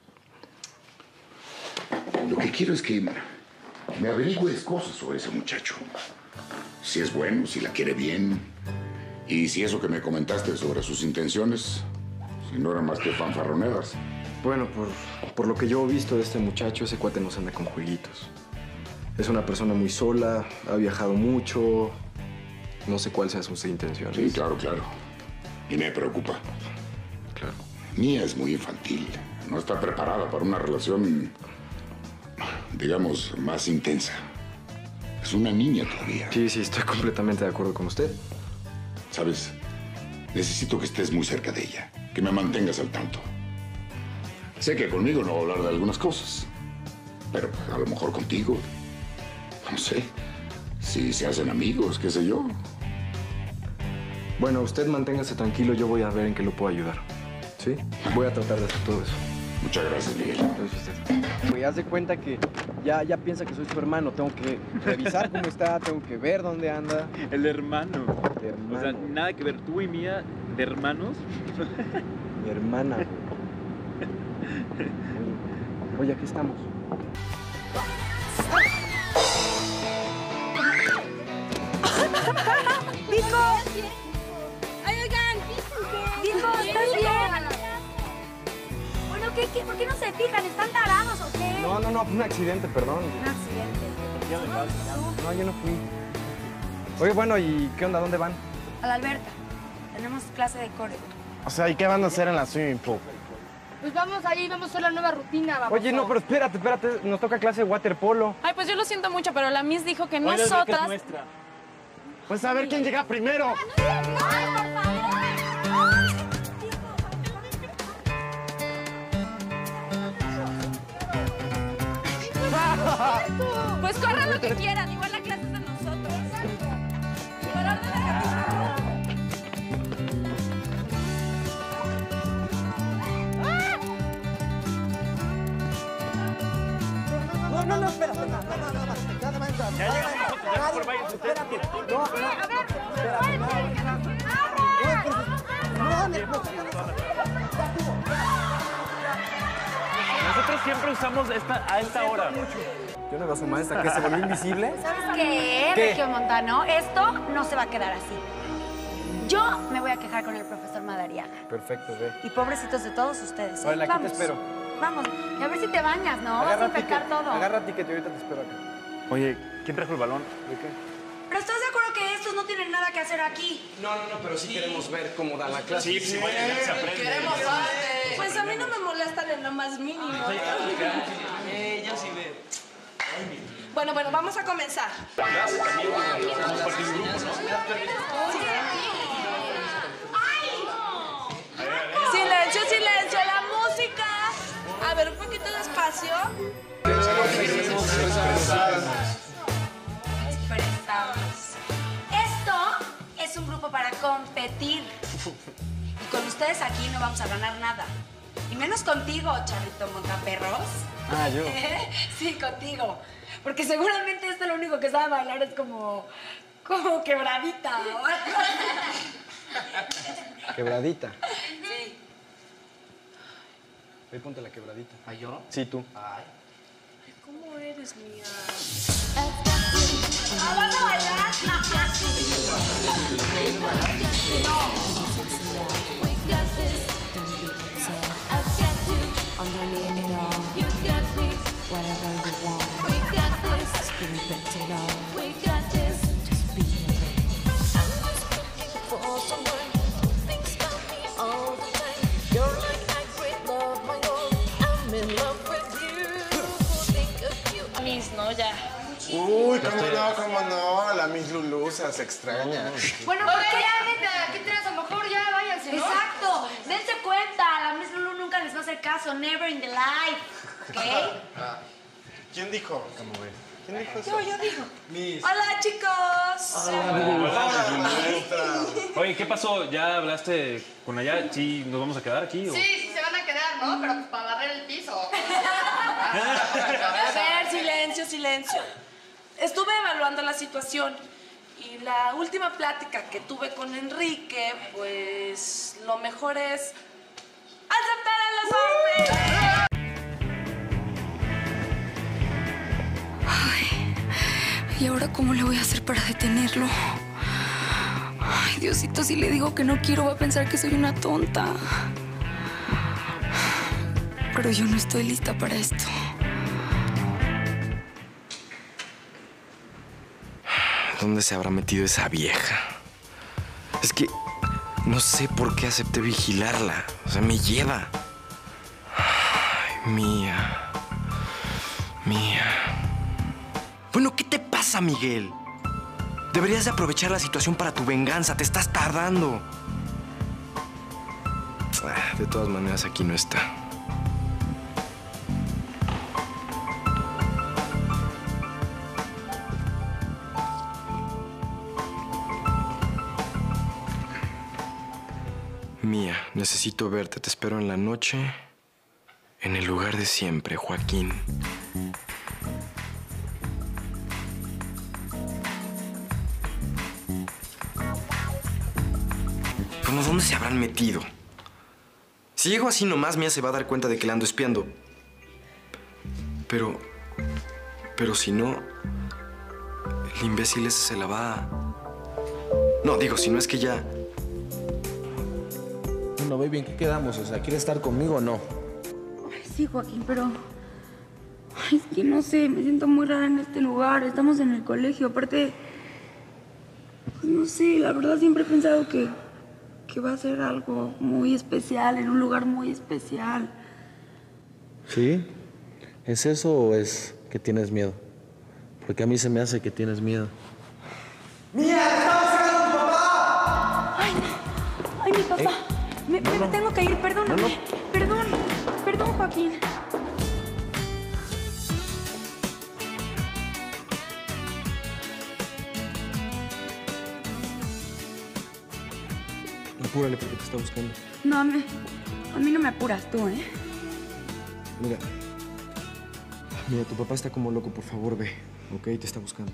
Lo que quiero es que me averigües cosas sobre ese muchacho. Si es bueno, si la quiere bien. Y si eso que me comentaste sobre sus intenciones, si no eran más que fanfarroneras. Bueno, por, por lo que yo he visto de este muchacho, ese cuate no se anda con jueguitos. Es una persona muy sola, ha viajado mucho, no sé cuáles sean sus intenciones. Sí, claro, claro. Y me preocupa. Claro. Mía es muy infantil. No está preparada para una relación, digamos, más intensa. Es una niña todavía. Sí, sí, estoy completamente de acuerdo con usted. ¿Sabes? Necesito que estés muy cerca de ella, que me mantengas al tanto. Sé que conmigo no va a hablar de algunas cosas, pero a lo mejor contigo, no sé, si se hacen amigos, qué sé yo. Bueno, usted manténgase tranquilo, yo voy a ver en qué lo puedo ayudar. ¿Sí? Voy a tratar de hacer todo eso. Muchas gracias, Miguel. Gracias a usted. Pues haz de cuenta que ya, ya piensa que soy su hermano. Tengo que revisar cómo está, tengo que ver dónde anda. El hermano. El hermano. O sea, nada que ver tú y Mía de hermanos. Mi hermana. Oye, oye, aquí estamos. ¡Vico! ¡Ay, oigan! ¡Vico, estás bien! Bueno, ¿qué, qué? ¿Por qué no se fijan? ¿Están tarados o qué? No, no, no, fue un accidente, perdón. Un accidente. No, yo no fui. Oye, bueno, ¿y qué onda? ¿Dónde van? A la Alberta. Tenemos clase de coreo. O sea, ¿y qué van a hacer en la swimming pool? Pues vamos ahí, vamos a hacer la nueva rutina, vamos. Oye, no, pero espérate, espérate. Nos toca clase de waterpolo. Ay, pues yo lo siento mucho, pero la Miss dijo que Hoy les veo que es nosotras... nuestra. Pues a ver quién llega primero. Pues corran lo que quieran, igual la clase es de nosotros. Por orden de capítulo. No, no, no, espérate, no, no, no, no, nada más, nada más. Ya llegamos nosotros, ya por váyanse ustedes. No, no, espérate, no, Nosotros siempre usamos esta, a esta hora. Yo no voy a sumar esta que se volvió invisible. ¿Sabes qué, ¿Qué? Regio Montano? Esto no se va a quedar así. Yo me voy a quejar con el profesor Madariaga. Perfecto, ve. Y pobrecitos de todos ustedes. ¿eh? Órale, aquí Vamos. te espero. Vamos, y a ver si te bañas, ¿no? Vas a Agarra infectar ticket, todo. agarra ticket y ahorita te espero acá. Oye, ¿quién trajo el balón? ¿De qué? Pero ¿estás de acuerdo que estos no tienen nada que hacer aquí? No, no, no, pero sí, queremos ver cómo da la clase. Sí, sí, vaya, ya se aprende. Queremos arte. Pues a mí no me molestan en lo más mínimo. Eh, yo sí veo. Bueno, bueno, vamos a comenzar. Silencio, silencio, la música. A ver, un poquito despacio. Expresamos. Esto es un grupo para competir. Y con ustedes aquí no vamos a ganar nada. Y menos contigo, Charrito Montaperros. Ah, yo. Sí, contigo. Porque seguramente esto lo único que sabe bailar es como... como quebradita. Quebradita. Sí. Ve, ponte la quebradita. ¿Ah, yo? Sí, tú. Ay. ¿Cómo eres, mía? ¿Ah, vas a bailar? Miss, ¿no? Ya. Uy, cómo no, cómo no. La Miss Lulusa se extraña. Bueno, ¿por qué ya vete? ¿Qué tienes? A lo mejor ya váyanse, ¿no? Exacto. Dense cuenta. La Miss Lulu nunca les va a hacer caso. Never in the life. ¿Ok? ¿Quién dijo? ¿Cómo ves? ¿Quién dijo eso? Yo, yo digo. Miss. Hola, chicos. Oye, ¿qué pasó? ¿Ya hablaste con allá? ¿Sí nos vamos a quedar aquí? O... Sí, sí se van a quedar, ¿no? Pero pues para barrer el piso. A ver, silencio, silencio. Estuve evaluando la situación y la última plática que tuve con Enrique, pues lo mejor es aceptar a los hombres. Ay, ¿y ahora cómo le voy a hacer para detenerlo? Ay, Ay, Diosito, si le digo que no quiero, va a pensar que soy una tonta. Pero yo no estoy lista para esto. ¿Dónde se habrá metido esa vieja? Es que no sé por qué acepté vigilarla. O sea, me lleva. Ay, Mía. Mía. Bueno, ¿qué te pasa, Miguel? Deberías de aprovechar la situación para tu venganza. Te estás tardando. Ah, de todas maneras, aquí no está. Mía, necesito verte. Te espero en la noche, en el lugar de siempre, Joaquín. Bueno, ¿dónde se habrán metido? Si llego así nomás, Mía se va a dar cuenta de que le ando espiando. Pero... Pero si no... El imbécil ese se la va a... No, digo, si no es que ya... Bueno, baby, ¿en qué quedamos? O sea, ¿quieres estar conmigo o no? Ay, sí, Joaquín, pero... Ay, es que no sé, me siento muy rara en este lugar. Estamos en el colegio, aparte... Pues no sé, la verdad siempre he pensado que... que va a ser algo muy especial, en un lugar muy especial. ¿Sí? ¿Es eso o es que tienes miedo? Porque a mí se me hace que tienes miedo. ¡Mía, te está buscando tu papá! ¡Ay, ay, mi papá! Eh, me, no, me no. tengo que ir, perdóname. No, no. Perdón, perdón, Joaquín. Apúrale porque te está buscando. No, a mí, a mí no me apuras tú, ¿eh? Mira. Mira, tu papá está como loco. Por favor, ve. ¿Ok? Te está buscando.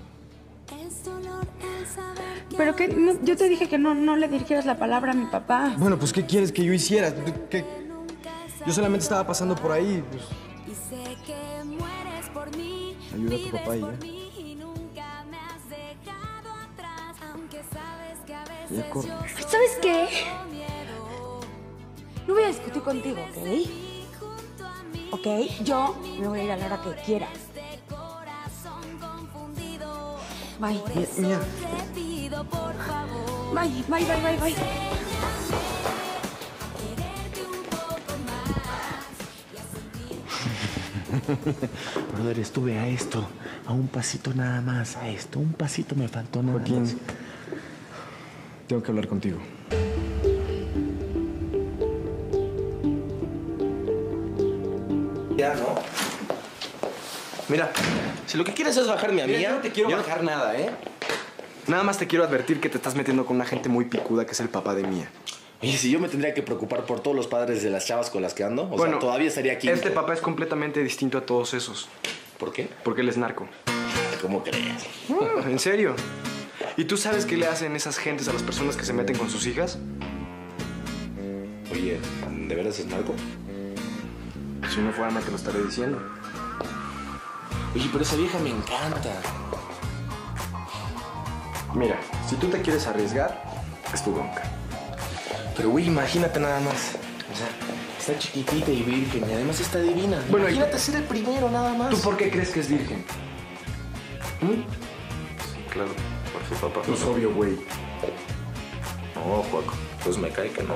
Pero que no, yo te dije que no, no le dirigieras la palabra a mi papá. Bueno, pues, ¿qué quieres que yo hiciera? ¿Qué? Yo solamente estaba pasando por ahí. Pues... Ayuda a tu papá y ya. Ya corre. ¿Sabes qué? No voy a discutir contigo, ¿ok? ¿Ok? Yo me voy a ir a la hora que quiera. Bye. Mía. Bye, bye, bye, bye, bye. Brother, estuve a esto, a un pasito nada más, a esto, un pasito me faltó nada Joaquín, más. tengo que hablar contigo. Ya, ¿no? Mira, si lo que quieres es bajarme a mí, Mira, yo no te quiero yo bajar nada, ¿eh? Nada más te quiero advertir que te estás metiendo con una gente muy picuda que es el papá de Mía. Y si yo me tendría que preocupar por todos los padres de las chavas con las que ando, o Bueno, sea, todavía estaría aquí. Este papá es completamente distinto a todos esos. ¿Por qué? Porque él es narco. ¿Cómo crees? Uh, ¿En serio? ¿Y tú sabes qué le hacen esas gentes a las personas que se meten con sus hijas? Oye, ¿de veras es narco? Si no fuera, no te lo estaré diciendo. Oye, pero esa vieja me encanta. Mira, si tú te quieres arriesgar, es tu bronca. Pero, güey, imagínate nada más. O sea, está chiquitita y virgen y además está divina. Bueno, imagínate ¿y ser el primero nada más. ¿Tú por qué crees que es virgen? ¿Mm? Sí, claro, por su papá. Pues obvio, güey. No, Juaco, pues me cae que no.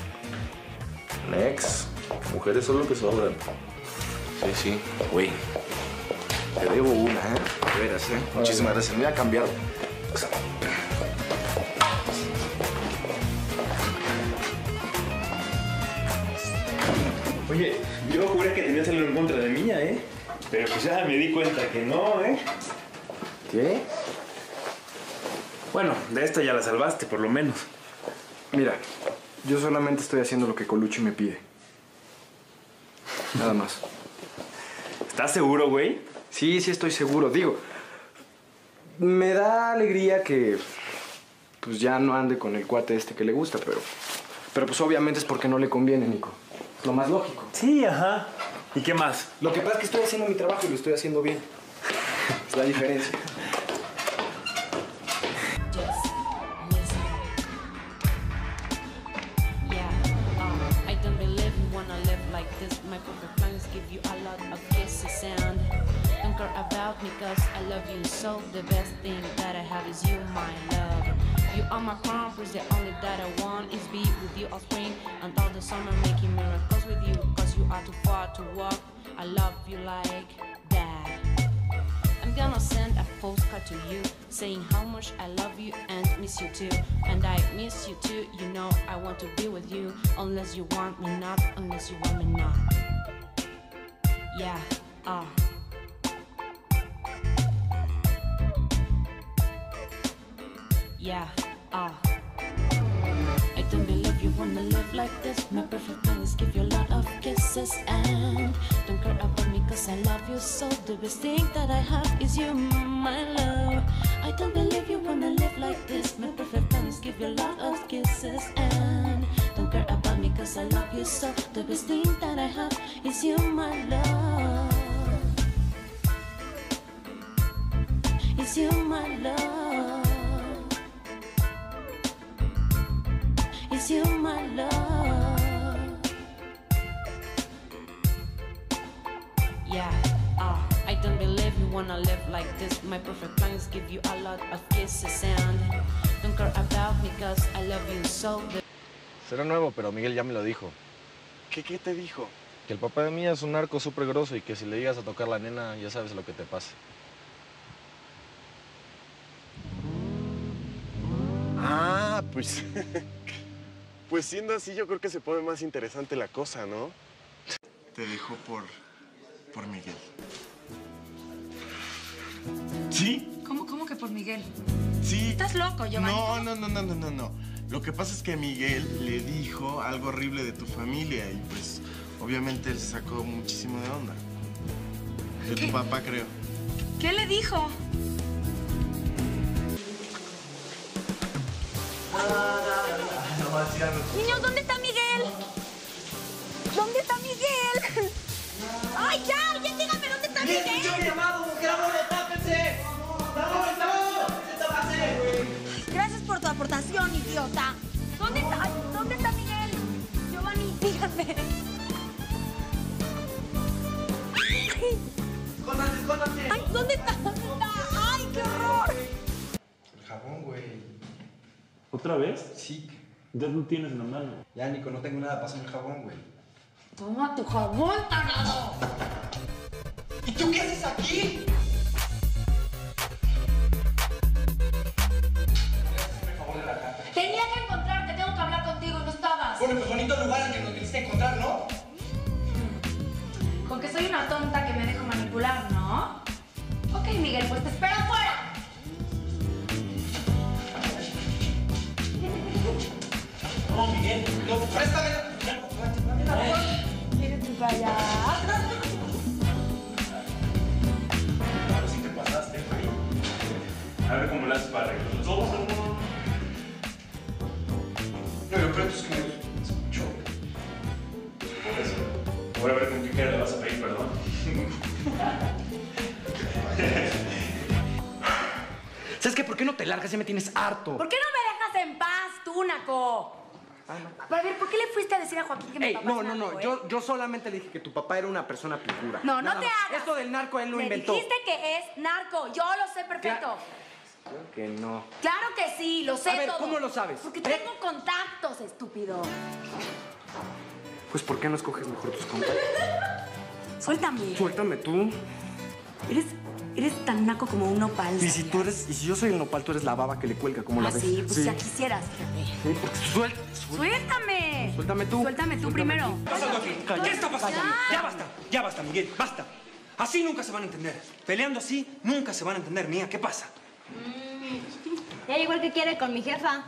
Next. Mujeres son lo que sobran. Sí, sí. Güey, te debo una, ¿eh? De veras, ¿eh? Muchísimas gracias. Me voy a cambiar. O sea, Oye, yo juré que tenías algo en contra de Mía, ¿eh? Pero pues ya me di cuenta que no, ¿eh? ¿Qué? Bueno, de esta ya la salvaste, por lo menos. Mira, yo solamente estoy haciendo lo que Colucci me pide. Nada más. ¿Estás seguro, güey? Sí, sí estoy seguro. Digo, me da alegría que pues ya no ande con el cuate este que le gusta, pero... Pero pues obviamente es porque no le conviene, Nico. Es lo más lógico. Sí, ajá. ¿Y qué más? Lo que pasa es que estoy haciendo mi trabajo y lo estoy haciendo bien. Es la diferencia. you so. The best thing that I have is you, my love. You are my crown, cause the only that I want is be with you all spring and all the summer, making miracles with you. Cause you are too far to walk. I love you like that. I'm gonna send a postcard to you, saying how much I love you and miss you too. And I miss you too, you know I want to be with you. Unless you want me not, unless you want me not. Yeah, uh. Yeah, uh. I don't believe you wanna live like this. My perfect plan is give you a lot of kisses and don't care about me cause I love you so. The best thing that I have is you, my love. I don't believe you wanna live like this. My perfect plan is give you a lot of kisses and don't care about me cause I love you so. The best thing that I have is you, my love. It's you, my love. It's you, my love. Yeah, uh, I don't believe you wanna live like this. My perfect plan is give you a lot of kisses and don't care about me cause I love you so. Será nuevo, pero Miguel ya me lo dijo. ¿Qué, qué te dijo? Que el papá de Mía es un narco súper grosso y que si le llegas a tocar la nena, ya sabes lo que te pasa. Ah, pues... pues siendo así, yo creo que se pone más interesante la cosa, ¿no? Te dejó por... por Miguel. ¿Sí? ¿Cómo, cómo que por Miguel? Sí. ¿Estás loco, Giovanni? No, no, no, no, no, no, no. Lo que pasa es que Miguel le dijo algo horrible de tu familia y pues obviamente él se sacó muchísimo de onda. De tu papá, creo. ¿Qué le dijo? Niños, ¿dónde está Miguel? ¿Dónde está Miguel? ¡Ay, ya! ¡Ya dígame dónde está Miguel! ¡Escuchó mi llamado, mujer! ¡Vámonos, tápense! ¡Vámonos, vámonos! ¿Qué te pasa, güey? Gracias por tu aportación, idiota. ¿Dónde está? Ay, ¿dónde está Miguel? Giovanni, dígame. ¡Escóndate, escóndate! Ay, ¿dónde está? ¿Dónde está? ¡Ay, qué horror! El jabón, güey. ¿Otra vez? Sí. Ya no tienes en la mano. Ya, Nico, no tengo nada para hacer el jabón, güey. Toma tu jabón, tarado. ¿Y tú qué haces aquí? Tenía que encontrarte, tengo que hablar contigo y no estabas. Bueno, pues bonito lugar al que nos viniste a encontrar, ¿no? Con que soy una tonta que me dejo manipular, ¿no? Ok, Miguel, pues te espero afuera. No, Miguel, no, préstame. Mira tú para allá. Ahora sí te pasaste, güey. A ver cómo lo haces para arreglar los ojos. No, lo peor es que me escuchó. Por eso. Ahora a ver con qué cara le vas a pedir perdón. ¿Sabes qué? ¿Por qué no te largas? Ya me tienes harto. ¿Por qué no me dejas en paz, tú, Naco? A ver, ¿por qué le fuiste a decir a Joaquín que mi Ey, papá no, es no, narco, no. eh? Yo, yo solamente le dije que tu papá era una persona picura. No, no Nada te más. hagas. Esto del narco él lo Le inventó. dijiste que es narco. Yo lo sé perfecto. Creo que no. Claro que sí, lo sé A ver, todo. ¿cómo lo sabes? Porque ¿Eh? tengo contactos, estúpido. Pues, ¿por qué no escoges mejor tus contactos? Suéltame. Suéltame tú. Eres, eres tan naco como un nopal. Y si tú eres, y si yo soy el nopal, tú eres la baba que le cuelga, ¿cómo la Ah, ves? sí, pues ya quisieras, fíjate. Sí, porque suel- suel- Suéltame. Suéltame tú. Suéltame tú Suéltame primero. tú. ¿Qué está pasando aquí? ¿Qué está pasando? Ya. Ya basta, ya basta, Miguel, basta. Así nunca se van a entender. Peleando así, nunca se van a entender, Mía. ¿Qué pasa? Ya llegó el que quiere con mi jefa.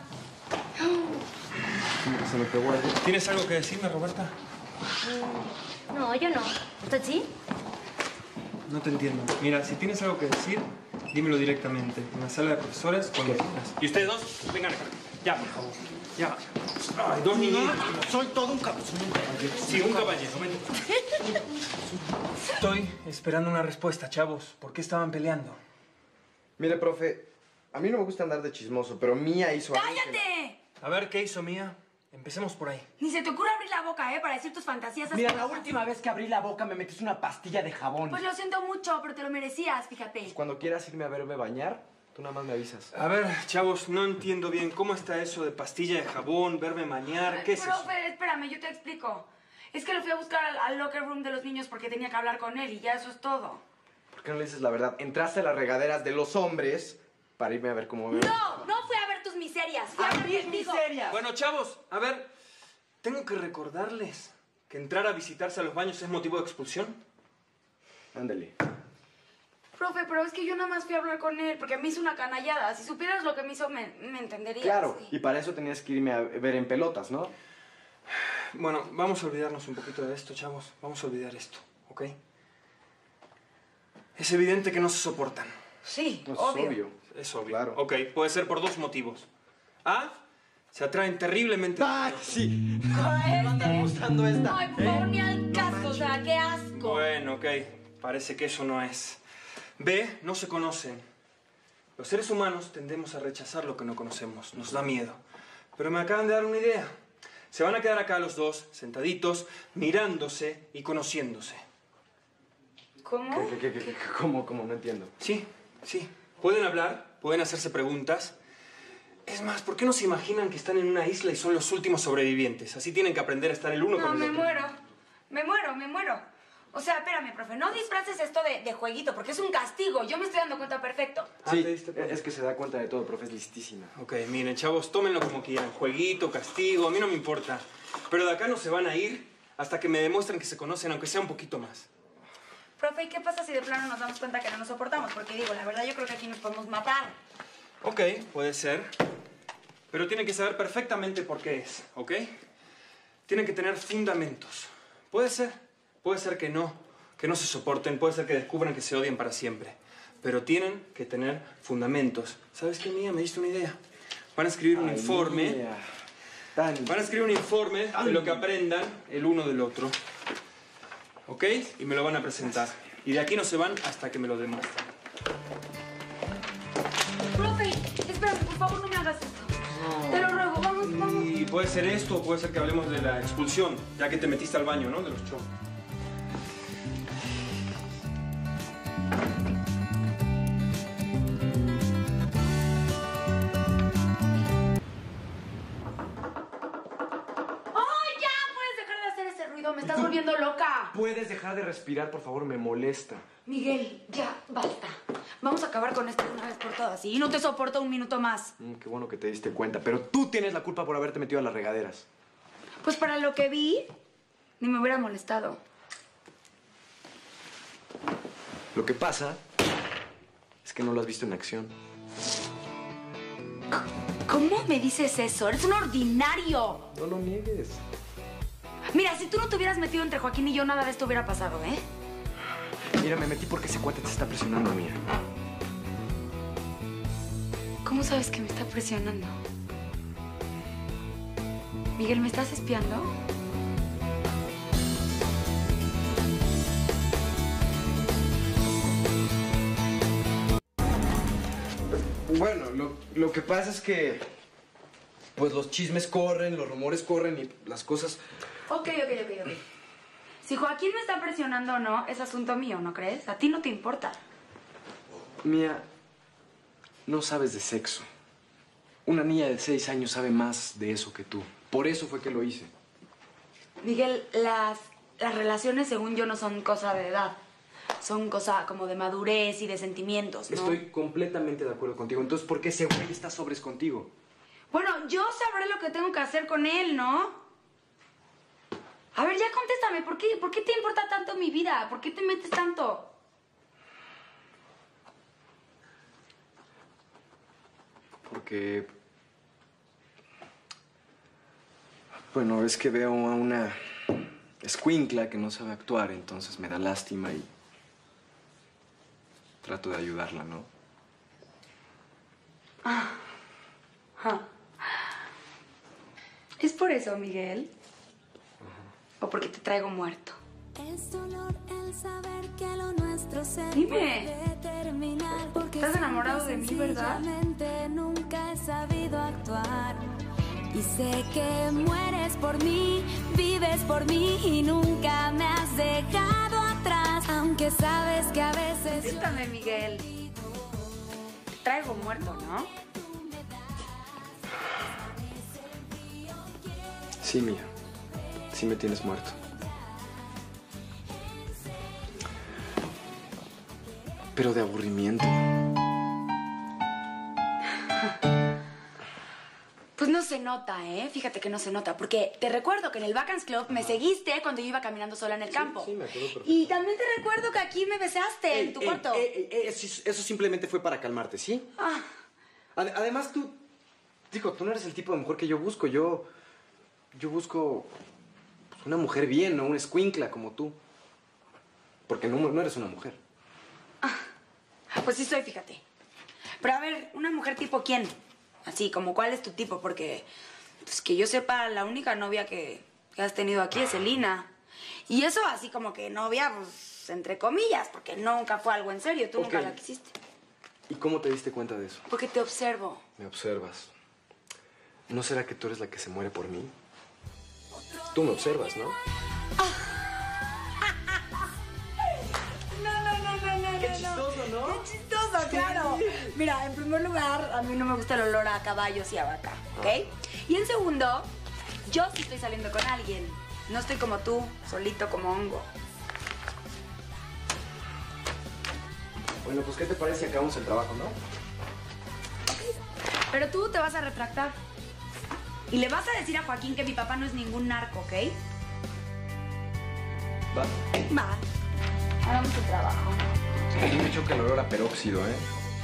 Se me pegó algo. ¿Tienes algo que decirme, Roberta? No, yo no. ¿Usted sí? No te entiendo. Mira, si tienes algo que decir, dímelo directamente. En la sala de profesores, cuando quieras. Y ustedes dos, vengan acá. Ya, por favor. Ya. Ay, dos niñitos. Soy todo un caballero. Sí, un caballero. Ven. Estoy esperando una respuesta, chavos. ¿Por qué estaban peleando? Mire, profe, a mí no me gusta andar de chismoso, pero Mía hizo algo que- ¡Cállate! A ver, ¿qué hizo Mía? Empecemos por ahí. Ni se te ocurre abrir la boca, ¿eh? Para decir tus fantasías. Mira, la última vez que abrí la boca me metiste una pastilla de jabón. Pues lo siento mucho, pero te lo merecías, fíjate. Pues cuando quieras irme a verme bañar, tú nada más me avisas. A ver, chavos, no entiendo bien. ¿Cómo está eso de pastilla de jabón, verme bañar? ¿Qué es eso? Profe, espérame, yo te explico. Es que lo fui a buscar al, al locker room de los niños porque tenía que hablar con él y ya eso es todo. ¿Por qué no le dices la verdad? Entraste a las regaderas de los hombres para irme a ver cómo veo. No, no fui a ver tus miserias. Fui a, ¡A ver mis contigo. miserias! Bueno, chavos, a ver, tengo que recordarles que entrar a visitarse a los baños es motivo de expulsión. Ándale. Profe, pero es que yo nada más fui a hablar con él porque me hizo una canallada. Si supieras lo que me hizo, me, me entenderías. Claro, Sí. y para eso tenías que irme a ver en pelotas, ¿no? Bueno, vamos a olvidarnos un poquito de esto, chavos. Vamos a olvidar esto, ¿ok? Es evidente que no se soportan. Sí, No, es obvio. obvio. Es obvio. Claro. Ok, puede ser por dos motivos. A, se atraen terriblemente. ¡Ay, sí! Me va a estar gustando esta. Ay, por favor, ni al caso, o sea, qué asco. Bueno, ok. Parece que eso no es. B, no se conocen. Los seres humanos tendemos a rechazar lo que no conocemos. Nos da miedo. Pero me acaban de dar una idea. Se van a quedar acá los dos, sentaditos, mirándose y conociéndose. ¿Cómo? ¿Qué, qué, qué, qué, cómo, cómo? No entiendo. Sí, sí. Pueden hablar, pueden hacerse preguntas. Es más, ¿por qué no se imaginan que están en una isla y son los últimos sobrevivientes? Así tienen que aprender a estar el uno No, con el me otro. muero. Me muero, me muero. O sea, espérame, profe, no disfraces esto de, de jueguito, porque es un castigo. Yo me estoy dando cuenta perfecto. Sí, es que se da cuenta de todo, profe, es listísima. Ok, miren, chavos, tómenlo como quieran. Jueguito, castigo, a mí no me importa. Pero de acá no se van a ir hasta que me demuestren que se conocen, aunque sea un poquito más. Profe, ¿y qué pasa si de plano nos damos cuenta que no nos soportamos? Porque digo, la verdad yo creo que aquí nos podemos matar. Ok, puede ser. Pero tienen que saber perfectamente por qué es, ¿ok? Tienen que tener fundamentos. Puede ser, puede ser que no, que no se soporten, puede ser que descubran que se odian para siempre. Pero tienen que tener fundamentos. ¿Sabes qué, Mía? Me diste una idea. Van a escribir un Ay, informe. Mía. Tan... Van a escribir un informe de lo que aprendan el uno del otro. ¿Ok? Y me lo van a presentar. Y de aquí no se van hasta que me lo demuestren. Profe, espérame, por favor, no me hagas esto. Te lo ruego, vamos, vamos. Y puede ser esto o puede ser que hablemos de la expulsión, ya que te metiste al baño, ¿no? De los chomos. ¡Ay, ya! ¿Puedes dejar de hacer ese ruido? Me estás volviendo loca. ¿Puedes dejar de respirar, por favor? Me molesta. Miguel, ya, basta. Vamos a acabar con esto de una vez por todas, ¿sí? Y no te soporto un minuto más. Mm, qué bueno que te diste cuenta, pero tú tienes la culpa por haberte metido a las regaderas. Pues para lo que vi, ni me hubiera molestado. Lo que pasa es que no lo has visto en acción. ¿Cómo me dices eso? Eres un ordinario. No lo niegues. Mira, si tú no te hubieras metido entre Joaquín y yo, nada de esto hubiera pasado, ¿eh? Mira, me metí porque ese cuate te está presionando, Mía. ¿Cómo sabes que me está presionando? Miguel, ¿me estás espiando? Bueno, lo, lo que pasa es que... Pues los chismes corren, los rumores corren y las cosas... Ok, ok, ok, ok. Si Joaquín me está presionando o no, es asunto mío, ¿no crees? A ti no te importa. Mía, no sabes de sexo. Una niña de seis años sabe más de eso que tú. Por eso fue que lo hice. Miguel, las, las relaciones, según yo, no son cosa de edad. Son cosa como de madurez y de sentimientos, ¿no? Estoy completamente de acuerdo contigo. Entonces, ¿por qué ese güey está sobres contigo? Bueno, yo sabré lo que tengo que hacer con él, ¿no? A ver, ya contéstame. ¿Por qué, ¿Por qué te importa tanto mi vida? ¿Por qué te metes tanto? Porque... Bueno, es que veo a una escuincla que no sabe actuar, entonces me da lástima y... trato de ayudarla, ¿no? Ah. Ah. ¿Es por eso, Miguel? ¿O porque te traigo muerto? Es dolor el saber que lo nuestro se Dime. puede terminar, porque ¿Estás enamorado de mí, verdad? sencillamente nunca he sabido actuar. Y Y sé que mueres por mí, vives por mí y nunca me has dejado atrás. Aunque sabes que a veces... Contéstame, Miguel. Te traigo muerto, ¿no? Sí, Mía. Sí me tienes muerto. Pero de aburrimiento. Pues no se nota, ¿eh? Fíjate que no se nota, porque te recuerdo que en el Vacance Club me seguiste cuando yo iba caminando sola en el campo. Sí, me acuerdo perfecto. Y también te recuerdo que aquí me besaste Ey, en tu ey, cuarto. ey, ey, ey, eso, eso simplemente fue para calmarte, ¿sí? Ah, Ade- además, tú... Digo, tú no eres el tipo de mujer que yo busco. Yo... Yo busco... pues, una mujer bien, no una escuincla como tú. Porque no, no eres una mujer. pues sí soy, fíjate. Pero a ver, ¿una mujer tipo quién? Así, como cuál es tu tipo, porque... pues que yo sepa, la única novia que, que has tenido aquí es Selina. Y eso así como que novia, pues, entre comillas, porque nunca fue algo en serio. Tú Ok. nunca la quisiste. ¿Y cómo te diste cuenta de eso? Porque te observo. Me observas. ¿No será que tú eres la que se muere por mí? Tú me observas, ¿no? No, no, no, no, no. Qué chistoso, ¿no? Qué chistoso, claro. Mira, en primer lugar, a mí no me gusta el olor a caballos y a vaca, ¿ok? Y en segundo, yo sí estoy saliendo con alguien. No estoy como tú, solito como hongo. Bueno, pues, ¿qué te parece si acabamos el trabajo, no? Pero tú te vas a retractar. Y le vas a decir a Joaquín que mi papá no es ningún narco, ¿ok? Va. Va. Hagamos el trabajo. A mí me choca el olor a peróxido, ¿eh?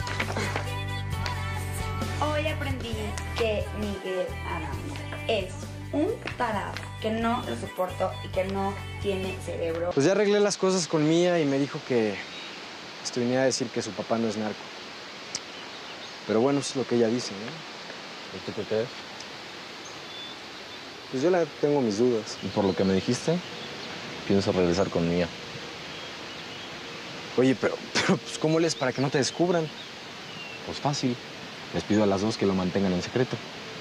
Hoy aprendí que Miguel Aranda es un tarado, que no lo soporto y que no tiene cerebro. Pues ya arreglé las cosas con Mía y me dijo que esto venía a decir que su papá no es narco. Pero bueno, eso es lo que ella dice, ¿no? ¿Y tú qué crees? Pues yo la tengo mis dudas. Y por lo que me dijiste, pienso regresar con Mía. Oye, pero, pero pues, ¿cómo lees para que no te descubran? Pues fácil. Les pido a las dos que lo mantengan en secreto.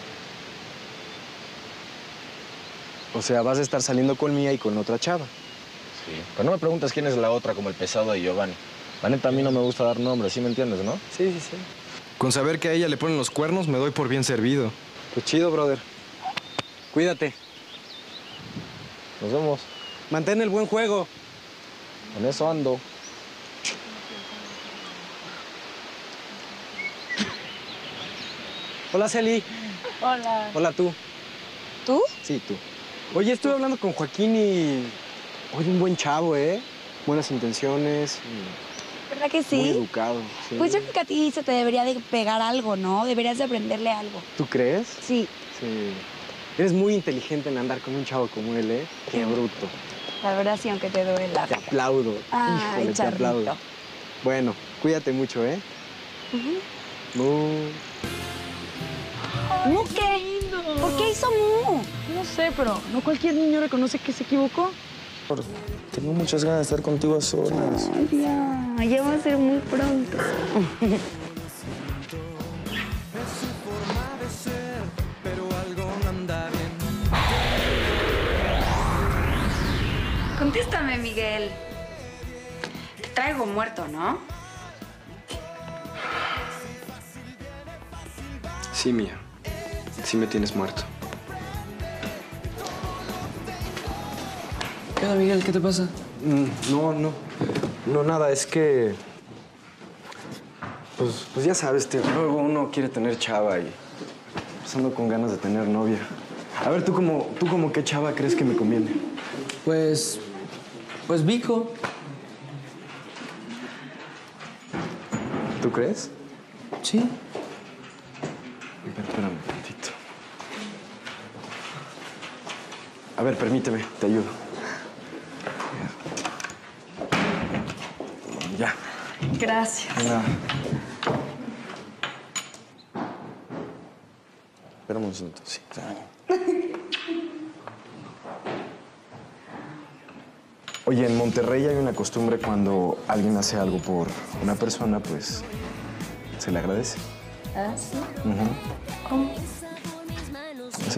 O sea, vas a estar saliendo con Mía y con otra chava. Sí. Pero no me preguntes quién es la otra, como el pesado de Giovanni. La neta, a mí no me gusta dar nombres, ¿sí me entiendes, no? Sí, sí, sí. Con saber que a ella le ponen los cuernos, me doy por bien servido. Pues chido, brother. Cuídate. Nos vemos. Mantén el buen juego. Con eso ando. Hola, Celi. Hola. Hola, tú. ¿Tú? Sí, tú. Oye, estuve hablando con Joaquín y... Oye, un buen chavo, ¿eh? Buenas intenciones. ¿Verdad que sí? Muy educado, sí. Pues yo creo que a ti se te debería de pegar algo, ¿no? Deberías de aprenderle algo. ¿Tú crees? Sí. Sí. Eres muy inteligente en andar con un chavo como él, ¿eh? Qué bruto. La verdad sí, aunque te duela. Te aplaudo. Ay, Híjole, te charrito. aplaudo. Bueno, cuídate mucho, ¿eh? Ujú. Mu. ¿Mu qué? ¿Por qué hizo mu? No sé, pero no cualquier niño reconoce que se equivocó. Tengo muchas ganas de estar contigo a solas. Ay, ya, ya va a ser muy pronto. Contéstame, Miguel. Te traigo muerto, ¿no? Sí, Mía. Sí me tienes muerto. ¿Qué onda, Miguel? ¿Qué te pasa? Mm, no, no. No, nada. Es que... Pues, pues ya sabes, tío. Luego uno quiere tener chava y... Pues ando con ganas de tener novia. A ver, ¿tú como, tú como qué chava crees que me conviene? Pues... Pues Vico. ¿Tú crees? Sí. Pero espérame un tantito. A ver, permíteme, te ayudo. Ya. Gracias. Nada. Espérame un segundo, sí. Oye, en Monterrey hay una costumbre cuando alguien hace algo por una persona, pues se le agradece. ¿Ah, sí? Ujú. ¿Cómo? O así.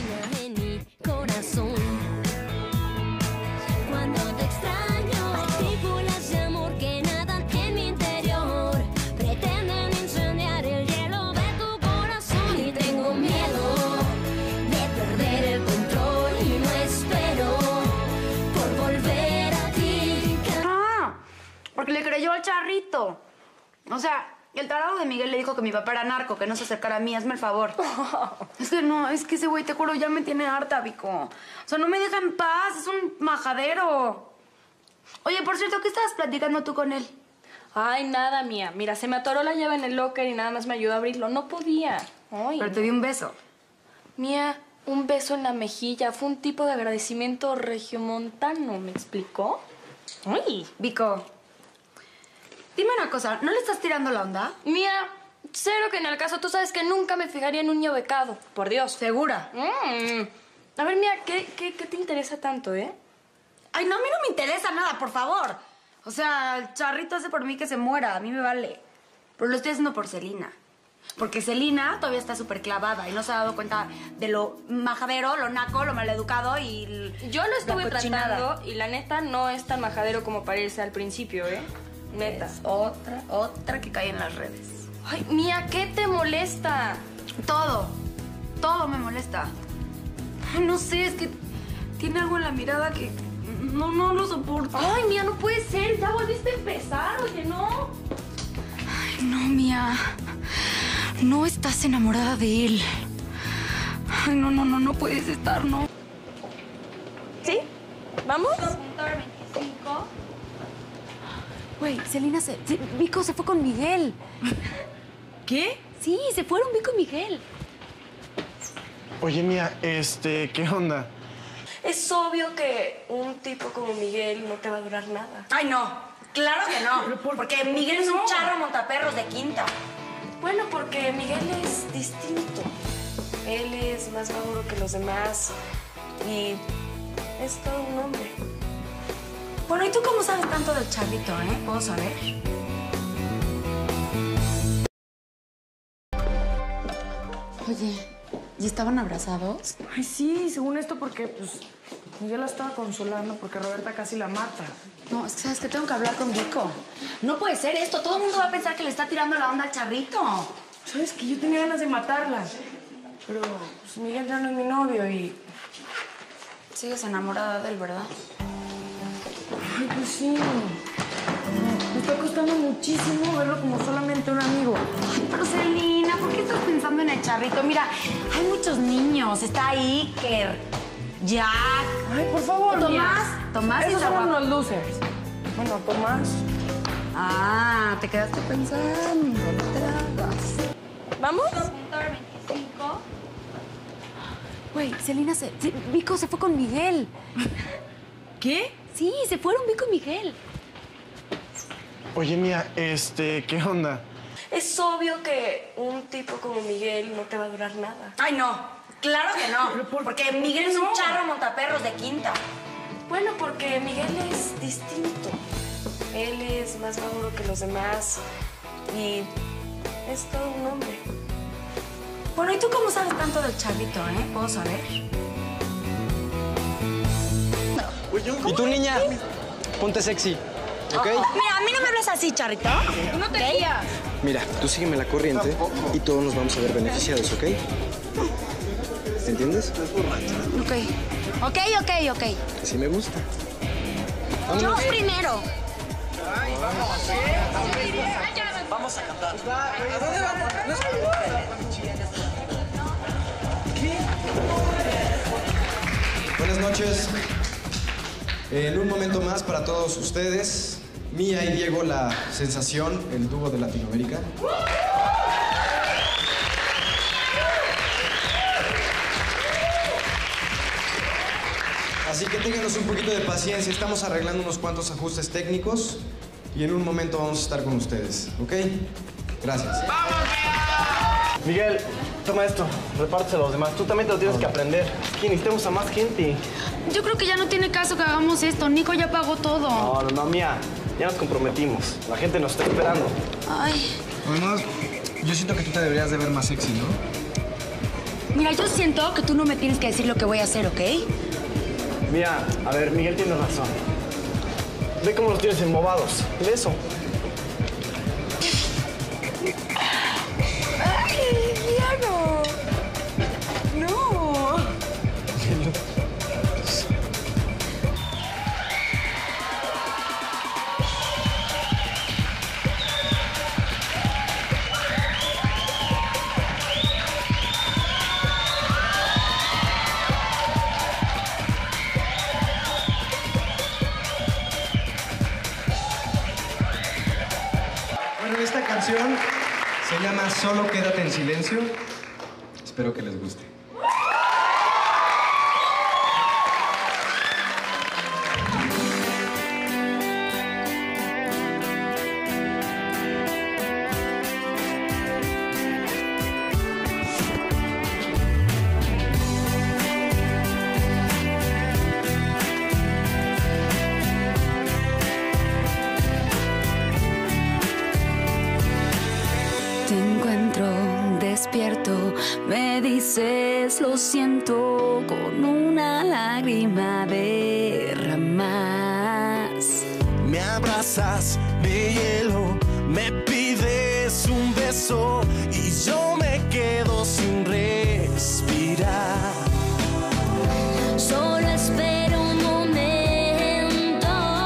Cuando te extraño, partículas de amor que nadan en mi interior pretenden incendiar el hielo de tu corazón y tengo miedo de perder el control y no espero por volver a ti. Ah, porque le creyó al charrito. O sea, el tarado de Miguel le dijo que mi papá era narco, que no se acercara a mí, hazme el favor. Es que no, es que ese güey, te juro, ya me tiene harta, Vico. O sea, no me deja en paz, es un majadero. Oye, por cierto, ¿qué estabas platicando tú con él? Ay, nada, Mía. Mira, se me atoró la llave en el locker y nada más me ayudó a abrirlo. No podía. Ay, Pero te di un beso. Mía, un beso en la mejilla. Fue un tipo de agradecimiento regiomontano, ¿me explicó? Ay. Vico, dime una cosa, ¿no le estás tirando la onda? Mía, cero que en el caso. Tú sabes que nunca me fijaría en un niño becado. Por Dios. ¿Segura? Mm. A ver, Mía, ¿qué, qué, ¿qué te interesa tanto, eh? Ay, no, a mí no me interesa nada, por favor. O sea, el charrito hace por mí que se muera, a mí me vale. Pero lo estoy haciendo por Celina. Porque Celina todavía está súper clavada y no se ha dado cuenta de lo majadero, lo naco, lo maleducado y el, Yo lo estuve la cochinada. tratando y la neta no es tan majadero como parece al principio, ¿eh? Neta. Es otra, otra que cae en las redes. Ay, Mía, ¿qué te molesta? Todo, todo me molesta. Ay, no sé, es que tiene algo en la mirada que no, no lo soporto. Ay, Mía, no puede ser. Ya volviste a empezar, oye, ¿no? Ay, no, Mía. No estás enamorada de él. Ay, no, no, no, no puedes estar, ¿no? ¿Sí? ¿Vamos? veinticinco. Güey, Celina se... se- Vico se fue con Miguel. ¿Qué? Sí, se fueron Vico y Miguel. Oye, Mía, este, ¿qué onda? Es obvio que un tipo como Miguel no te va a durar nada. Ay, no. Claro que no. Porque Miguel es un charro montaperros de quinta. Bueno, porque Miguel es distinto. Él es más maduro que los demás y es todo un hombre. Bueno, ¿y tú cómo sabes tanto del charrito, eh? ¿Puedo saber? Oye, ¿y estaban abrazados? Ay, sí, según esto porque, pues, Miguel la estaba consolando porque Roberta casi la mata. No, es que sabes que tengo que hablar con Vico. No puede ser esto. Todo el mundo va a pensar que le está tirando la onda al charrito. Sabes que yo tenía ganas de matarla. Pero, pues, Miguel ya no es mi novio y... Sigues enamorada de él, ¿verdad? Ay, pues sí. Me está costando muchísimo verlo como solamente un amigo. Ay, pero Celina, ¿por qué estás pensando en el charrito? Mira, hay muchos niños. Está Iker, Jack. Ay, por favor, Tomás. mía. Tomás y Esos son Zaguapa. unos losers. Bueno, Tomás. Ah, te quedaste pensando. No te hagas. ¿Vamos? veinticinco. Güey, Celina se... se- Vico se fue con Miguel. ¿Qué? Sí, se fueron Vico y Miguel. Oye, Mía, este, ¿qué onda? Es obvio que un tipo como Miguel no te va a durar nada. Ay, no. Claro que no. Porque Miguel es un charro montaperros de quinta. Bueno, porque Miguel es distinto. Él es más maduro que los demás y es todo un hombre. Bueno, ¿y tú cómo sabes tanto del charrito, eh? ¿Puedo saber? ¿Y tú, niña? Ponte sexy, ¿ok? Mira, a mí no me hables así, charrito. No te guías. Mira, tú sígueme la corriente y todos nos vamos a ver beneficiados, ¿ok? ¿Entiendes? Ok. Ok, ok, ok. Así me gusta. Yo primero. Vamos a cantar. ¿A dónde vamos? Buenas noches. En un momento más para todos ustedes, Mía y Diego, la sensación, el dúo de Latinoamérica. Así que ténganos un poquito de paciencia, estamos arreglando unos cuantos ajustes técnicos y en un momento vamos a estar con ustedes, ¿ok? Gracias. Miguel, toma esto, repártelo a los demás. Tú también te lo tienes que aprender. Es que necesitamos a más gente. Yo creo que ya no tiene caso que hagamos esto. Nico ya pagó todo. No, no, no, Mía. Ya nos comprometimos. La gente nos está esperando. Ay. Además, yo siento que tú te deberías de ver más sexy, ¿no? Mira, yo siento que tú no me tienes que decir lo que voy a hacer, ¿ok? Mira, a ver, Miguel tiene razón. Ve cómo los tienes embobados. Ve eso. ¡Ay, Diano! ¡No! Bueno, esta canción se llama Solo quédate en silencio. Espero que les guste. Te encuentro despierto, me dices lo siento, con una lágrima derramas. Me abrazas de hielo, me pides un beso y yo me quedo sin respirar. Solo espero un momento.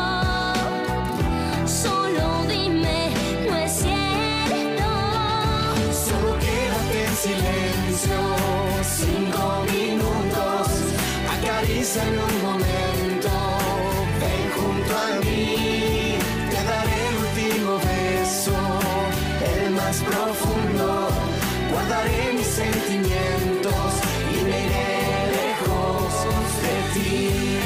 Solo dime, no es cierto. Solo quédate en silencio, cinco minutos, acaríciame un momento, ven junto a mí, te daré el último beso, el más profundo, guardaré mis sentimientos y me iré lejos de ti.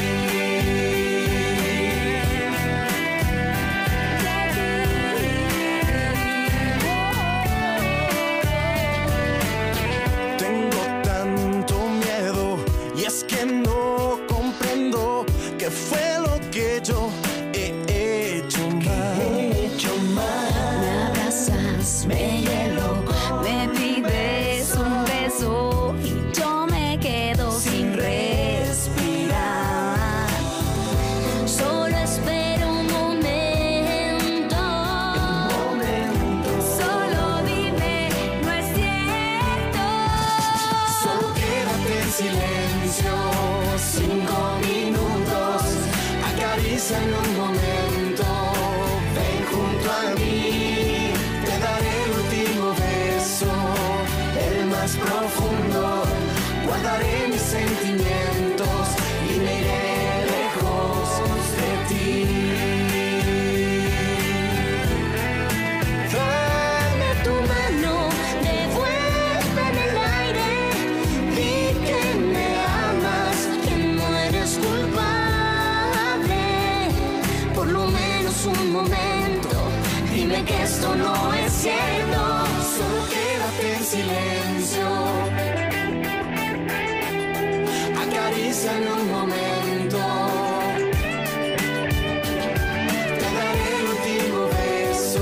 Tengo tanto miedo y es que no comprendo qué fue lo que yo he hecho mal. He hecho mal. Me abrazas, me hielo, me pides un beso y yo me quedo sin respirar. Solo espero un momento. Solo dime, no es cierto. Solo quédate en silencio, cinco minutos, acaríciame un momento, ven junto a mí, te daré el último beso, el más profundo, guardaré mis sentimientos y me iré lejos de ti. Dame tu mano, devuélveme el aire. Di que me amas, que no eres culpable. Por lo menos un momento, dime que esto no es cierto. Solo quédate en silencio, acaríciame un momento, te daré el último beso,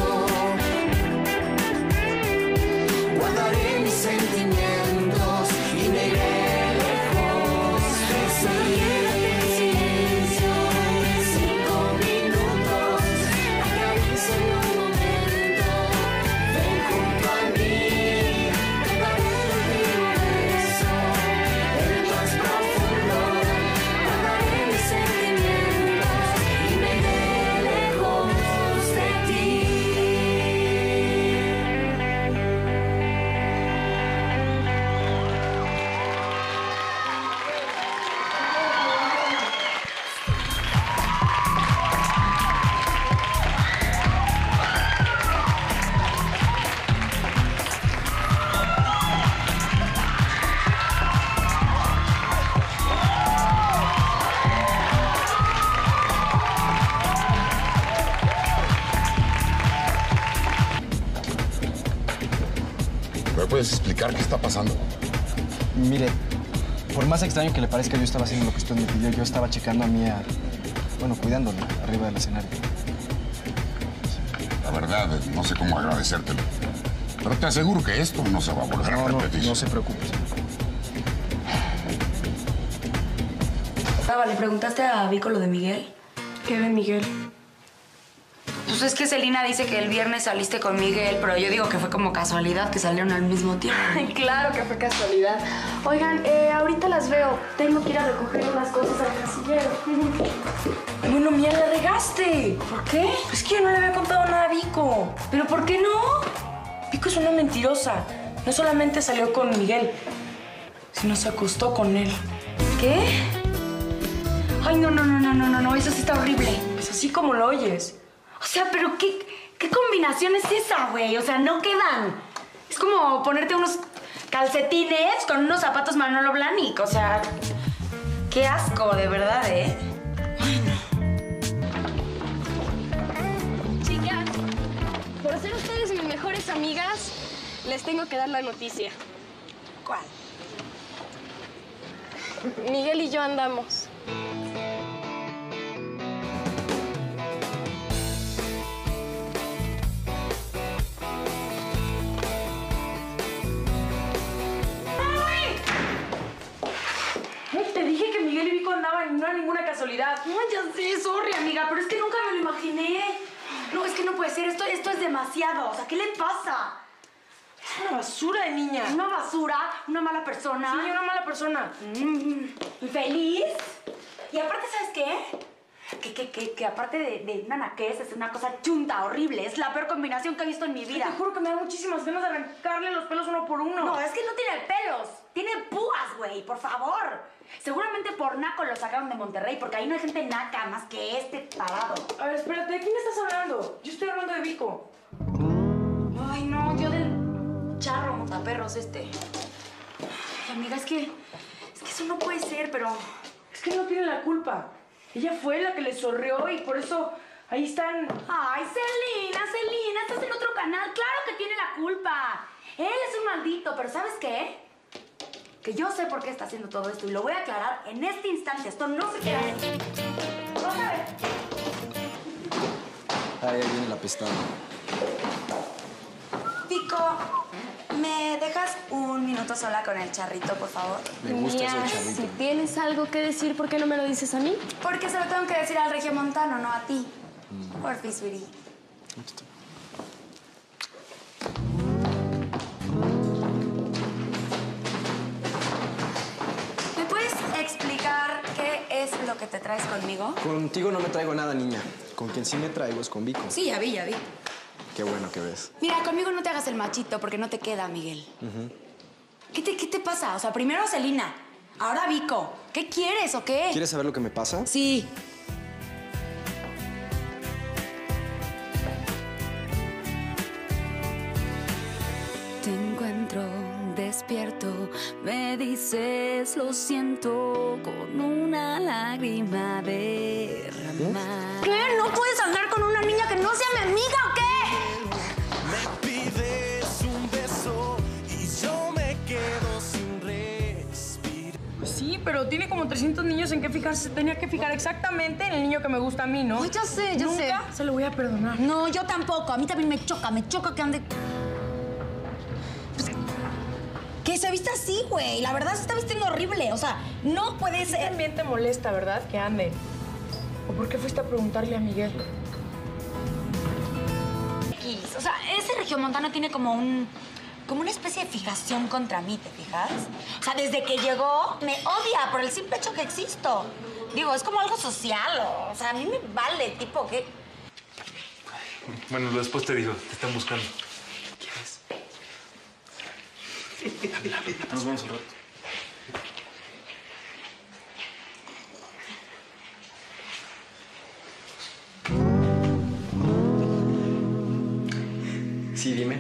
guardaré mis sentimientos y me iré lejos de ti. Silencio, cinco minutos, acaríciame un momento, ven junto a mí, te daré el último beso, el más profundo, guardaré mis sentimientos y me iré lejos de ti. ¿Me puedes explicar qué está pasando? Mire, por más extraño que le parezca, yo estaba haciendo lo que usted me pidió. Yo estaba checando a Mía, bueno, cuidándola arriba del escenario. La verdad, no sé cómo agradecértelo. Pero te aseguro que esto no se va a volver No, a no, repetir. no se preocupe, señor. Baba, ¿le preguntaste a Vico lo de Miguel? ¿Qué de Miguel? Pues es que Celina dice que el viernes saliste con Miguel, pero yo digo que fue como casualidad que salieron al mismo tiempo. Claro que fue casualidad. Oigan, eh, ahorita las veo. Tengo que ir a recoger unas cosas al casillero. Bueno, Mía, la regaste. ¿Por qué? Es que yo no le había contado nada a Vico. ¿Pero por qué no? Vico es una mentirosa. No solamente salió con Miguel, sino se acostó con él. ¿Qué? Ay, no, no, no, no, no, no, no, eso sí está horrible. Es así como lo oyes. O sea, pero ¿qué, qué combinación es esa, güey? O sea, no quedan. Es como ponerte unos calcetines con unos zapatos Manolo Blahnik. O sea, qué asco, de verdad, ¿eh? Ay, no. Chicas, por ser ustedes mis mejores amigas, les tengo que dar la noticia. ¿Cuál? Miguel y yo andamos. Te dije que Miguel y Vico andaban y no era ninguna casualidad. No, ya sé, sorry, amiga, pero es que nunca me lo imaginé. No, es que no puede ser, esto, esto es demasiado. O sea, ¿qué le pasa? Es una basura de niña. ¿Una basura? ¿Una mala persona? Sí, una mala persona. Mm, ¿Feliz? Y aparte, ¿sabes qué? Que, que, que, que aparte de, de una naquez, es una cosa chunta, horrible. Es la peor combinación que he visto en mi vida. Te juro que me da muchísimas ganas de arrancarle los pelos uno por uno. No, es que no tiene pelos. Tiene púas, güey, por favor. Seguramente por naco lo sacaron de Monterrey, porque ahí no hay gente naca más que este parado. A ver, espérate, ¿de quién estás hablando? Yo estoy hablando de Vico. Ay, no, yo del charro montaperros este. Ay, amiga, es que... Es que eso no puede ser, pero... Es que no tiene la culpa. Ella fue la que le sorrió y por eso ahí están... Ay, Celina, Celina, estás en otro canal. Claro que tiene la culpa. Él es un maldito, pero ¿sabes qué? Que yo sé por qué está haciendo todo esto y lo voy a aclarar en este instante. Esto no se queda así. Vamos a ver. Ahí viene la pestada. Pico, ¿me dejas un minuto sola con el charrito, por favor? Me gusta Mía, ese charrito. si tienes algo que decir, ¿por qué no me lo dices a mí? Porque se lo tengo que decir al regiomontano, no a ti. Porfi, sweetie. ¿Me puedes explicar qué es lo que te traes conmigo? Contigo no me traigo nada, niña. Con quien sí me traigo es con Vico. Sí, ya vi, ya vi. Qué bueno que ves. Mira, conmigo no te hagas el machito porque no te queda, Miguel. Ujú. ¿Qué te, qué te pasa? O sea, primero Celina, ahora Vico. ¿Qué quieres o qué? ¿Quieres saber lo que me pasa? Sí. Te encuentro despierto, me dices lo siento con una lágrima derramada. ¿Qué? ¿No puedes andar con una niña que no sea mi amiga o qué? Me pides un beso y yo me quedo sin respirar. Pues sí, pero tiene como trescientos niños en que fijarse. Tenía que fijar exactamente en el niño que me gusta a mí, ¿no? Ay, ya sé, ya sé. Nunca se lo voy a perdonar. No, yo tampoco. A mí también me choca, me choca que ande... Pues, que se viste así, güey. La verdad se está vistiendo horrible. O sea, no puede ser. También te molesta, ¿verdad? Que ande. ¿O por qué fuiste a preguntarle a Miguel? O sea, ese regiomontano tiene como un... como una especie de fijación contra mí, ¿te fijas? O sea, desde que llegó, me odia por el simple hecho que existo. Digo, es como algo social, o, o sea, a mí me vale, tipo, ¿qué? Bueno, después te digo, te están buscando. ¿Quieres? Nos vemos un rato. Sí, dime.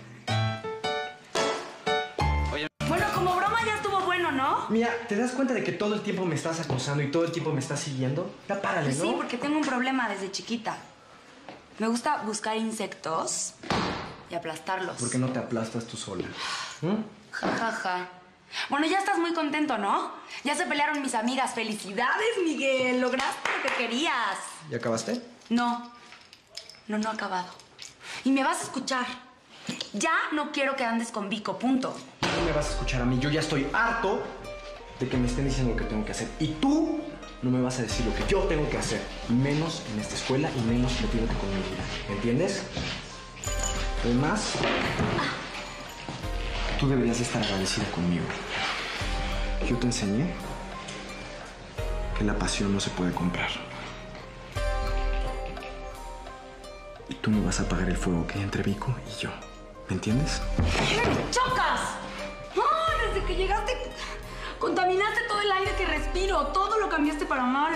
Bueno, como broma ya estuvo bueno, ¿no? Mira, ¿te das cuenta de que todo el tiempo me estás acosando y todo el tiempo me estás siguiendo? Ya párale, Pues ¿no? sí, porque tengo un problema desde chiquita. Me gusta buscar insectos y aplastarlos. ¿Por qué no te aplastas tú sola? ¿Mm? Ja, ja, ja. Bueno, ya estás muy contento, ¿no? Ya se pelearon mis amigas. ¡Felicidades, Miguel! Lograste lo que querías. ¿Ya acabaste? No. No, no he acabado. Y me vas a escuchar. Ya no quiero que andes con Vico, punto. No me vas a escuchar a mí. Yo ya estoy harto de que me estén diciendo lo que tengo que hacer. Y tú no me vas a decir lo que yo tengo que hacer. Menos en esta escuela y menos metiéndote con mi vida. ¿Entiendes? Además, tú deberías estar agradecida conmigo. Yo te enseñé que la pasión no se puede comprar. Y tú me vas a apagar el fuego que hay entre Vico y yo. ¿Me entiendes? ¡Me chocas! ¡No! Desde que llegaste, contaminaste todo el aire que respiro. Todo lo cambiaste para mal.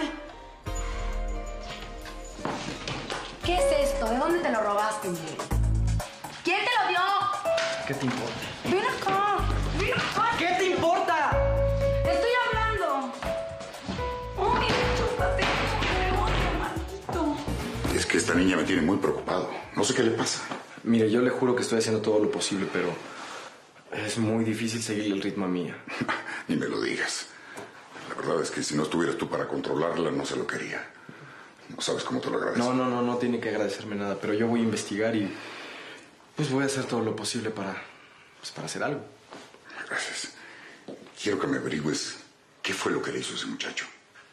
¿Qué es esto? ¿De dónde te lo robaste, Miguel? ¿Quién te lo dio? ¿Qué te importa? Ven acá. Ven acá. ¿Qué te importa? Estoy hablando. ¡Uy, me chupaste! ¡Me odio, maldito! Es que esta niña me tiene muy preocupado. No sé qué le pasa. Mire, yo le juro que estoy haciendo todo lo posible, pero es muy difícil seguirle el ritmo a Mía. Ni me lo digas. La verdad es que si no estuvieras tú para controlarla, no se lo quería. No sabes cómo te lo agradezco. No, no, no, no tiene que agradecerme nada, pero yo voy a investigar y pues voy a hacer todo lo posible para, pues, para hacer algo. Gracias. Quiero que me averigües qué fue lo que le hizo ese muchacho.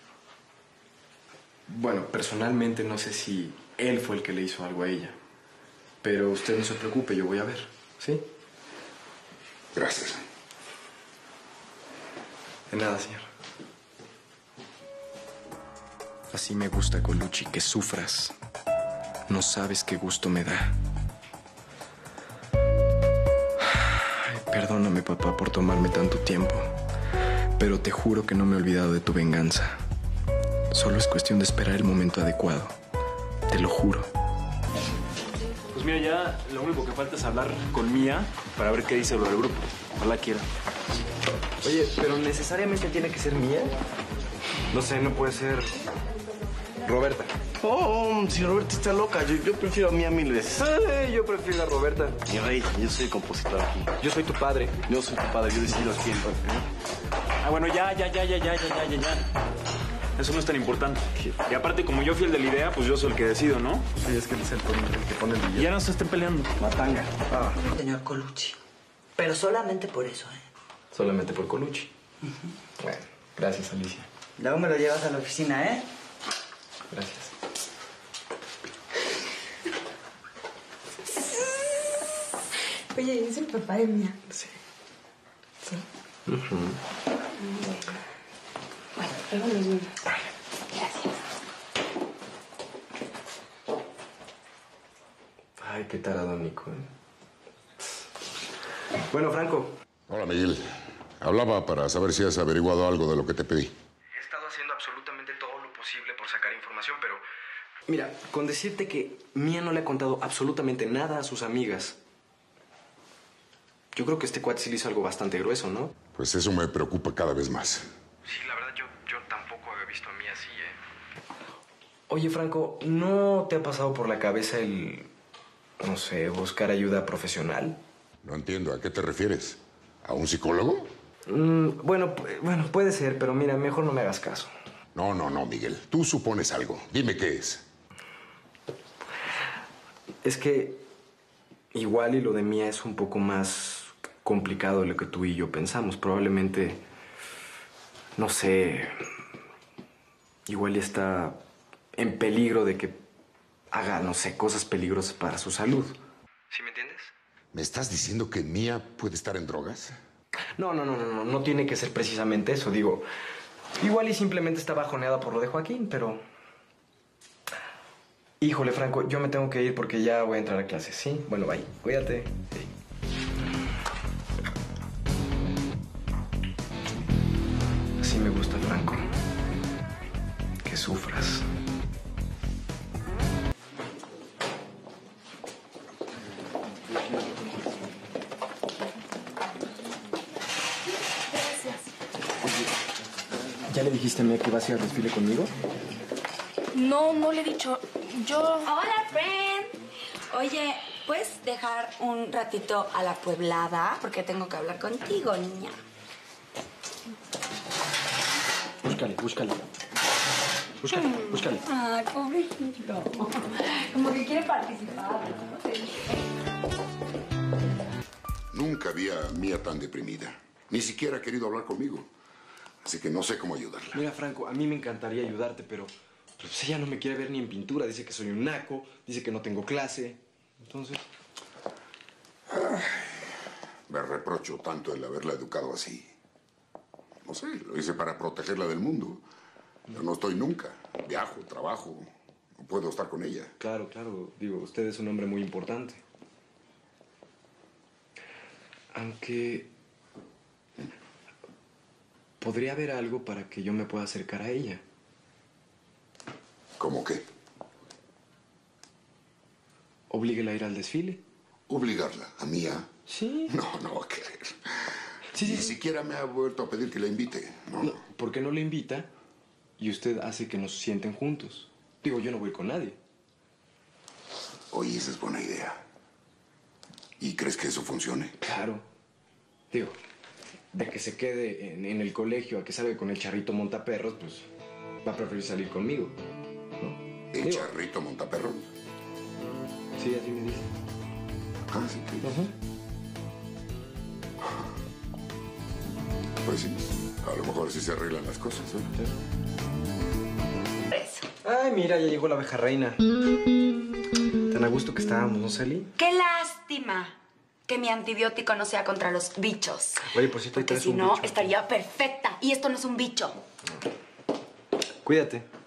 Bueno, personalmente no sé si él fue el que le hizo algo a ella. Pero usted no se preocupe, yo voy a ver, ¿sí? Gracias. De nada, señor. Así me gusta, Colucci, que sufras. No sabes qué gusto me da. Ay, perdóname, papá, por tomarme tanto tiempo. Pero te juro que no me he olvidado de tu venganza. Solo es cuestión de esperar el momento adecuado. Te lo juro. Pues mira, ya lo único que falta es hablar con Mía para ver qué dice lo del grupo. Ojalá quiera. Oye, ¿pero necesariamente tiene que ser Mía? No sé, no puede ser Roberta. Oh, si Roberta está loca, yo, yo prefiero a Mía mil veces. Ay, yo prefiero a Roberta. Mi rey, yo soy el compositor aquí. Yo soy tu padre. Yo soy tu padre, yo decido quién. Ah, bueno, ya, ya, ya, ya, ya, ya, ya, ya, ya. Eso no es tan importante. Y aparte, como yo fui el de la idea, pues yo soy el que decido, ¿no? Sí, es que él es el, el que pone el billete. Ya no se estén peleando. Matanga. Ah. Señor Colucci. Pero solamente por eso, ¿eh? Solamente por Colucci. Uh-huh. Bueno, gracias, Alicia. Luego me lo llevas a la oficina, ¿eh? Gracias. Oye, es el papá de Mía. Sí. Sí. Uh-huh. Bueno, luego nos vemos. Gracias. Ay, qué tarado, Nico. Bueno, Franco. Hola, Miguel. Hablaba para saber si has averiguado algo de lo que te pedí. He estado haciendo absolutamente todo lo posible por sacar información, pero... Mira, con decirte que Mía no le ha contado absolutamente nada a sus amigas. Yo creo que este cuate sí le hizo algo bastante grueso, ¿no? Pues eso me preocupa cada vez más. Sí, la verdad, yo, yo tampoco había visto a Mía así, ¿eh? Oye, Franco, ¿no te ha pasado por la cabeza el... no sé, buscar ayuda profesional? No entiendo, ¿a qué te refieres? ¿A un psicólogo? Mm, bueno, bueno, puede ser, pero mira, mejor no me hagas caso. No, no, no, Miguel. Tú supones algo. Dime qué es. Es que igual y lo de Mía es un poco más complicado de lo que tú y yo pensamos. Probablemente, no sé, igual y está en peligro de que haga, no sé, cosas peligrosas para su salud. ¿Sí me entiendes? ¿Me estás diciendo que Mía puede estar en drogas? No, no, no, no, no, no tiene que ser precisamente eso. Digo, igual y simplemente está bajoneada por lo de Joaquín, pero... Híjole, Franco, yo me tengo que ir porque ya voy a entrar a clases, ¿sí? Bueno, bye. Cuídate. Sí. Así me gusta, Franco. Que sufras. ¿Ya le dijiste a Mía que vas a ir al desfile conmigo? No, no le he dicho. Yo... Hola, friend. Oye, ¿puedes dejar un ratito a la pueblada? Porque tengo que hablar contigo, niña. Búscale, búscale. Búscale, Mm. búscale. Ay, pobrecito. Como que quiere participar. Nunca vi a Mía tan deprimida. Ni siquiera ha querido hablar conmigo. Así que no sé cómo ayudarla. Mira, Franco, a mí me encantaría ayudarte, pero, pero pues ella no me quiere ver ni en pintura. Dice que soy un naco, dice que no tengo clase. Entonces... Ay, me reprocho tanto el haberla educado así. No sé, lo hice para protegerla del mundo. Yo no estoy nunca. Viajo, trabajo. No puedo estar con ella. Claro, claro. Digo, usted es un hombre muy importante. Aunque... podría haber algo para que yo me pueda acercar a ella. ¿Cómo qué? Oblíguela a ir al desfile. ¿Obligarla? ¿A Mía? Sí. No, no va a querer. Sí, sí, Ni sí. siquiera me ha vuelto a pedir que la invite. No. No, ¿por qué no le invita y usted hace que nos sienten juntos? Digo, yo no voy con nadie. Oye, esa es buena idea. ¿Y crees que eso funcione? Claro. Digo, de que se quede en, en el colegio a que salga con el charrito montaperros, pues va a preferir salir conmigo, ¿no? ¿El Digo, charrito montaperros? sí, así me dice. Ah, sí. Que... Ajá. Pues sí, a lo mejor sí se arreglan las cosas, ¿eh? Eso. Ay, mira, ya llegó la abeja reina. Tan a gusto que estábamos, ¿no, Sally? ¡Qué lástima que mi antibiótico no sea contra los bichos! Oye, por cierto, ahí Porque traes si un no, bicho. estaría perfecta. Y esto no es un bicho. Cuídate.